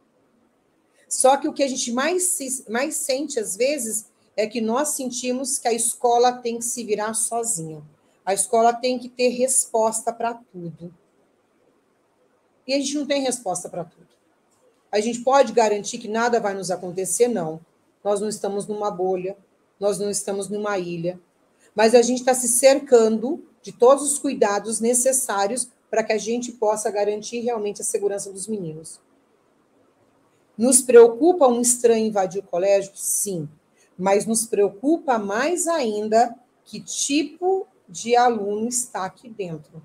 S1: Só que o que a gente mais, mais sente, às vezes, é que nós sentimos que a escola tem que se virar sozinha. A escola tem que ter resposta para tudo. E a gente não tem resposta para tudo. A gente pode garantir que nada vai nos acontecer? Não. Nós não estamos numa bolha, nós não estamos numa ilha. Mas a gente está se cercando de todos os cuidados necessários para que a gente possa garantir realmente a segurança dos meninos. Nos preocupa um estranho invadir o colégio? Sim. Mas nos preocupa mais ainda que tipo de aluno está aqui dentro.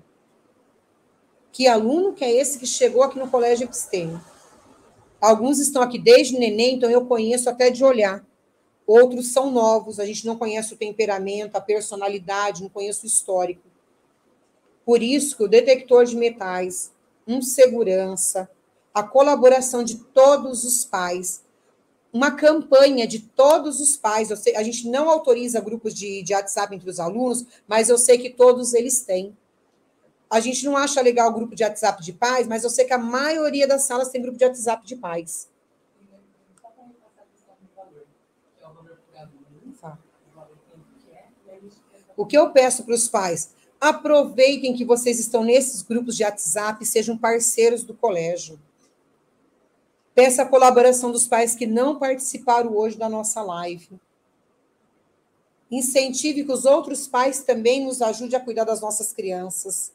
S1: Que aluno que é esse que chegou aqui no colégio Episteme? Alguns estão aqui desde neném, então eu conheço até de olhar. Outros são novos, a gente não conhece o temperamento, a personalidade, não conhece o histórico. Por isso que o detector de metais, um segurança, a colaboração de todos os pais, uma campanha de todos os pais, eu sei, a gente não autoriza grupos de, de WhatsApp entre os alunos, mas eu sei que todos eles têm. A gente não acha legal o grupo de WhatsApp de pais, mas eu sei que a maioria das salas tem grupo de WhatsApp de pais. O que eu peço para os pais? Aproveitem que vocês estão nesses grupos de WhatsApp e sejam parceiros do colégio. Peça a colaboração dos pais que não participaram hoje da nossa live. Incentive que os outros pais também nos ajudem a cuidar das nossas crianças.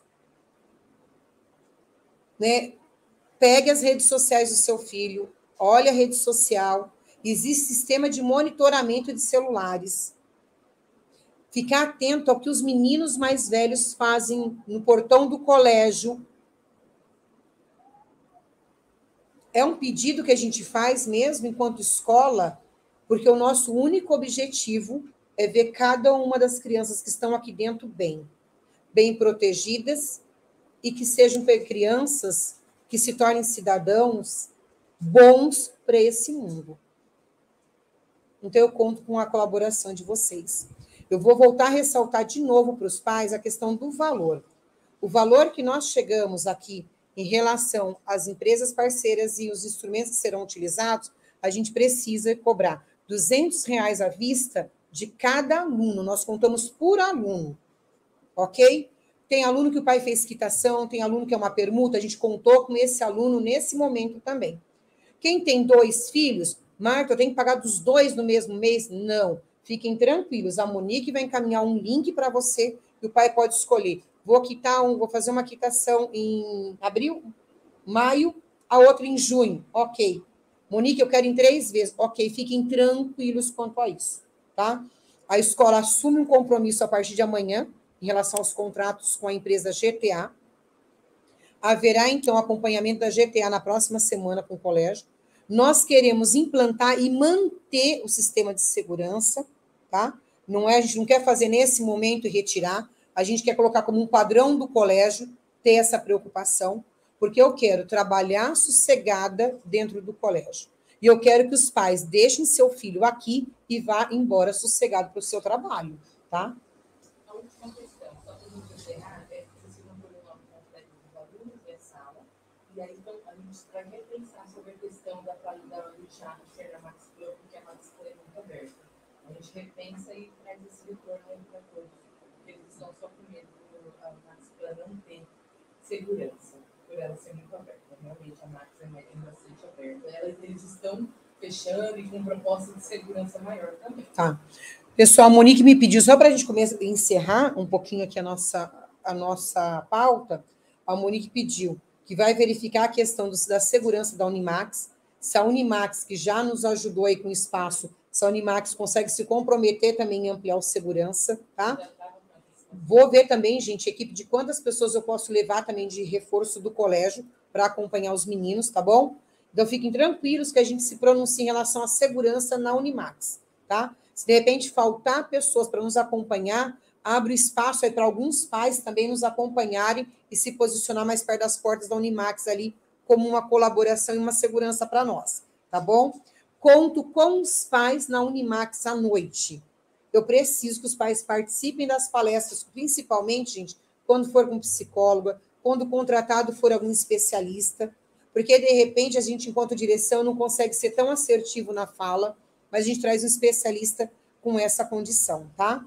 S1: Né? Pegue as redes sociais do seu filho, olhe a rede social. Existe sistema de monitoramento de celulares. Ficar atento ao que os meninos mais velhos fazem no portão do colégio. é um pedido que a gente faz mesmo enquanto escola, porque o nosso único objetivo é ver cada uma das crianças que estão aqui dentro bem, bem protegidas, e que sejam crianças que se tornem cidadãos bons para esse mundo. Então, eu conto com a colaboração de vocês. Eu vou voltar a ressaltar de novo para os pais a questão do valor. O valor que nós chegamos aqui em relação às empresas parceiras e os instrumentos que serão utilizados, a gente precisa cobrar duzentos reais à vista de cada aluno. Nós contamos por aluno, ok? Tem aluno que o pai fez quitação, tem aluno que é uma permuta, a gente contou com esse aluno nesse momento também. Quem tem dois filhos, Marta, eu tenho que pagar dos dois no mesmo mês? Não. Fiquem tranquilos, a Monique vai encaminhar um link para você e o pai pode escolher. Vou quitar um, vou fazer uma quitação em abril, maio, a outra em junho. Ok. Monique, eu quero em três vezes. Ok, fiquem tranquilos quanto a isso, tá? A escola assume um compromisso a partir de amanhã em relação aos contratos com a empresa G T A. Haverá, então, acompanhamento da G T A na próxima semana com o colégio. Nós queremos implantar e manter o sistema de segurança, tá? Não é, a gente não quer fazer nesse momento e retirar, a gente quer colocar como um padrão do colégio, ter essa preocupação, porque eu quero trabalhar sossegada dentro do colégio. E eu quero que os pais deixem seu filho aqui e vá embora sossegado para o seu trabalho, tá?
S2: A última questão, só para a gente encerrar, é que vocês vão pôr o nome completo dos alunos e a sala, e aí então, a gente vai repensar sobre a questão da qualidade do teatro ser a Max Plan, porque a Max Plan é muito aberta. A gente repensa e traz esse retorno aí para todos, porque eles estão só com medo do a Max Plan não ter segurança, por ela ser muito aberta. Realmente, a Max é bastante aberta. Ela, eles estão fechando e com proposta de segurança maior também.
S1: Tá. Pessoal, a Monique me pediu, só para a gente começar a encerrar um pouquinho aqui a nossa, a nossa pauta, a Monique pediu que vai verificar a questão do, da segurança da Unimax, se a Unimax, que já nos ajudou aí com espaço, se a Unimax consegue se comprometer também em ampliar o segurança, tá? Vou ver também, gente, equipe de quantas pessoas eu posso levar também de reforço do colégio para acompanhar os meninos, tá bom? Então, fiquem tranquilos que a gente se pronuncia em relação à segurança na Unimax, tá? Se de repente faltar pessoas para nos acompanhar, abre espaço aí para alguns pais também nos acompanharem e se posicionar mais perto das portas da Unimax ali, como uma colaboração e uma segurança para nós, tá bom? Conto com os pais na Unimax à noite. Eu preciso que os pais participem das palestras, principalmente, gente, quando for com psicóloga, quando o contratado for algum especialista, porque, de repente, a gente, enquanto direção, não consegue ser tão assertivo na fala, mas a gente traz um especialista com essa condição, tá?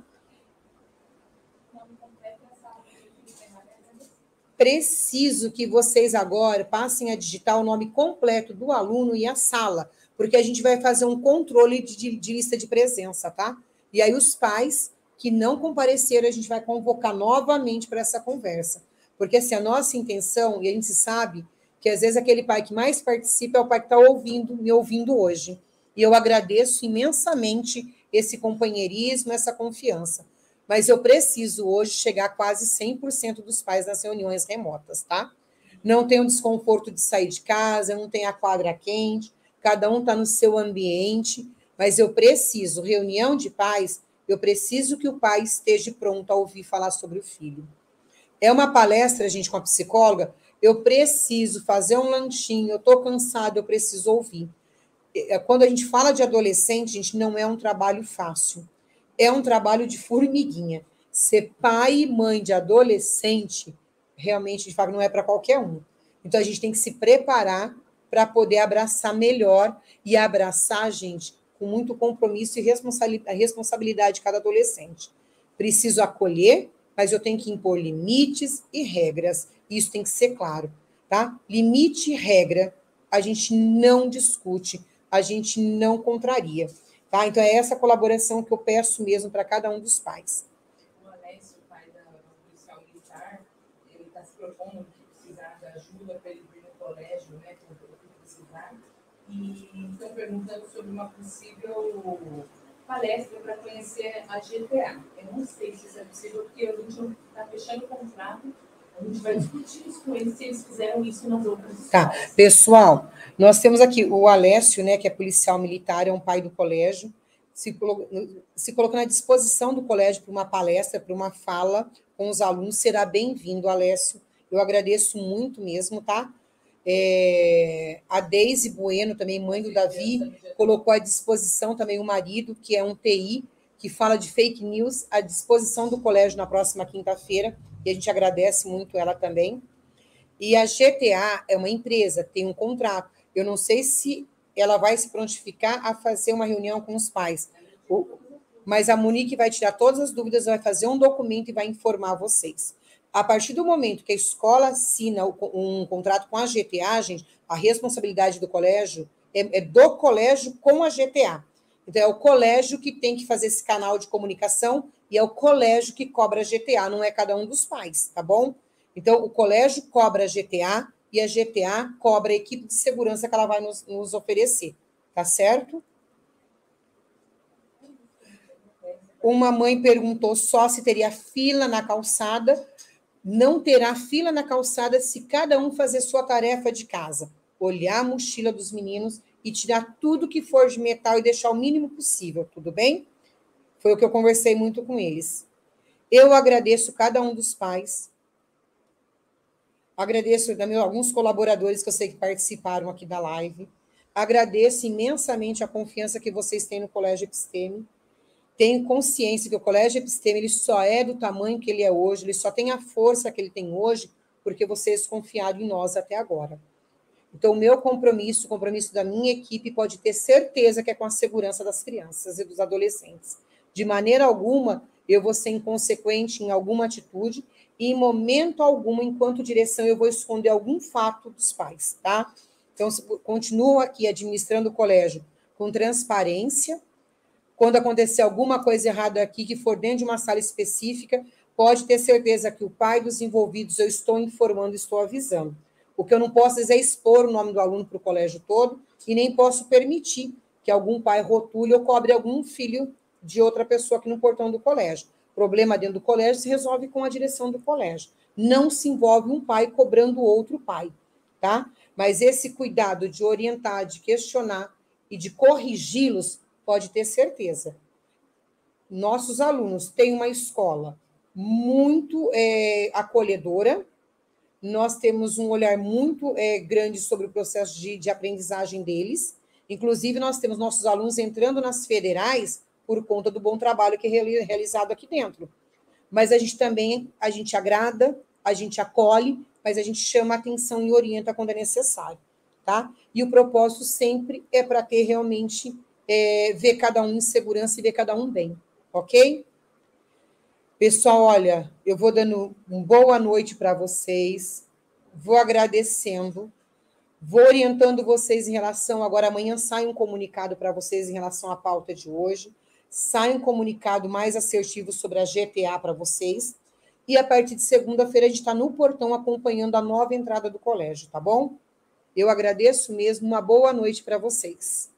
S1: Preciso que vocês agora passem a digitar o nome completo do aluno e a sala, porque a gente vai fazer um controle de, de lista de presença, tá? E aí os pais que não compareceram, a gente vai convocar novamente para essa conversa. Porque assim, a nossa intenção, e a gente sabe que às vezes aquele pai que mais participa é o pai que está ouvindo, me ouvindo hoje. E eu agradeço imensamente esse companheirismo, essa confiança. Mas eu preciso hoje chegar a quase cem por cento dos pais nas reuniões remotas, tá? Não tem o desconforto de sair de casa, não tem a quadra quente, cada um está no seu ambiente, mas eu preciso, reunião de pais, eu preciso que o pai esteja pronto a ouvir falar sobre o filho. É uma palestra, gente, com a psicóloga, eu preciso fazer um lanchinho, eu estou cansado, eu preciso ouvir. Quando a gente fala de adolescente, gente, não é um trabalho fácil. É um trabalho de formiguinha. Ser pai e mãe de adolescente, realmente, de fato, não é para qualquer um. Então, a gente tem que se preparar para poder abraçar melhor e abraçar, gente, com muito compromisso e responsabilidade de cada adolescente. Preciso acolher, mas eu tenho que impor limites e regras. Isso tem que ser claro, tá? Limite e regra, a gente não discute, a gente não contraria. Tá? Então, é essa colaboração que eu peço mesmo para cada um dos pais.
S2: O Alessio, o pai da policial militar, ele está se propondo que precisar de ajuda para ele vir no colégio, né, com o que precisar, e estão perguntando sobre uma possível palestra para conhecer a G T A. Eu não sei se isso é possível, porque a gente está fechando o contrato A gente vai discutir isso com eles, se eles fizeram isso nas outras escolas.
S1: Tá, pessoal, nós temos aqui o Alessio, né, que é policial militar, é um pai do colégio, se, colo se colocando à disposição do colégio para uma palestra, para uma fala com os alunos, será bem-vindo, Alessio. Eu agradeço muito mesmo, tá? É, a Deise Bueno, também mãe do Davi, colocou à disposição também o marido, que é um T I, que fala de fake news, à disposição do colégio na próxima quinta-feira, e a gente agradece muito ela também. E a G T A é uma empresa, tem um contrato. Eu não sei se ela vai se prontificar a fazer uma reunião com os pais, mas a Monique vai tirar todas as dúvidas, vai fazer um documento e vai informar vocês. A partir do momento que a escola assina um contrato com a G T A, gente, a responsabilidade do colégio é, é do colégio com a G T A. Então, é o colégio que tem que fazer esse canal de comunicação e é o colégio que cobra a G T A, não é cada um dos pais, tá bom? Então, o colégio cobra a G T A e a G T A cobra a equipe de segurança que ela vai nos, nos oferecer, tá certo? Uma mãe perguntou só se teria fila na calçada. Não terá fila na calçada se cada um fazer sua tarefa de casa, olhar a mochila dos meninos e tirar tudo que for de metal e deixar o mínimo possível, tudo bem? Foi o que eu conversei muito com eles. Eu agradeço cada um dos pais, agradeço também alguns colaboradores que eu sei que participaram aqui da live, agradeço imensamente a confiança que vocês têm no Colégio Episteme. Tenho consciência que o Colégio Episteme ele só é do tamanho que ele é hoje, ele só tem a força que ele tem hoje, porque vocês confiaram em nós até agora. Então, o meu compromisso, o compromisso da minha equipe, pode ter certeza que é com a segurança das crianças e dos adolescentes. De maneira alguma, eu vou ser inconsequente em alguma atitude e, em momento algum, enquanto direção, eu vou esconder algum fato dos pais, tá? Então, continuo aqui administrando o colégio com transparência. Quando acontecer alguma coisa errada aqui, que for dentro de uma sala específica, pode ter certeza que o pai dos envolvidos eu estou informando, estou avisando. O que eu não posso é expor o nome do aluno para o colégio todo e nem posso permitir que algum pai rotule ou cobre algum filho de outra pessoa aqui no portão do colégio. O problema dentro do colégio se resolve com a direção do colégio. Não se envolve um pai cobrando outro pai, tá? Mas esse cuidado de orientar, de questionar e de corrigi-los, pode ter certeza. Nossos alunos têm uma escola muito é, acolhedora, nós temos um olhar muito é, grande sobre o processo de, de aprendizagem deles, inclusive nós temos nossos alunos entrando nas federais por conta do bom trabalho que é realizado aqui dentro. Mas a gente também, a gente agrada, a gente acolhe, mas a gente chama a atenção e orienta quando é necessário, tá? E o propósito sempre é para ter realmente... É, ver cada um em segurança e ver cada um bem, ok? Pessoal, olha, eu vou dando uma boa noite para vocês, vou agradecendo, vou orientando vocês em relação, agora amanhã sai um comunicado para vocês em relação à pauta de hoje, sai um comunicado mais assertivo sobre a G T A para vocês, e a partir de segunda-feira a gente está no portão acompanhando a nova entrada do colégio, tá bom? Eu agradeço mesmo, uma boa noite para vocês.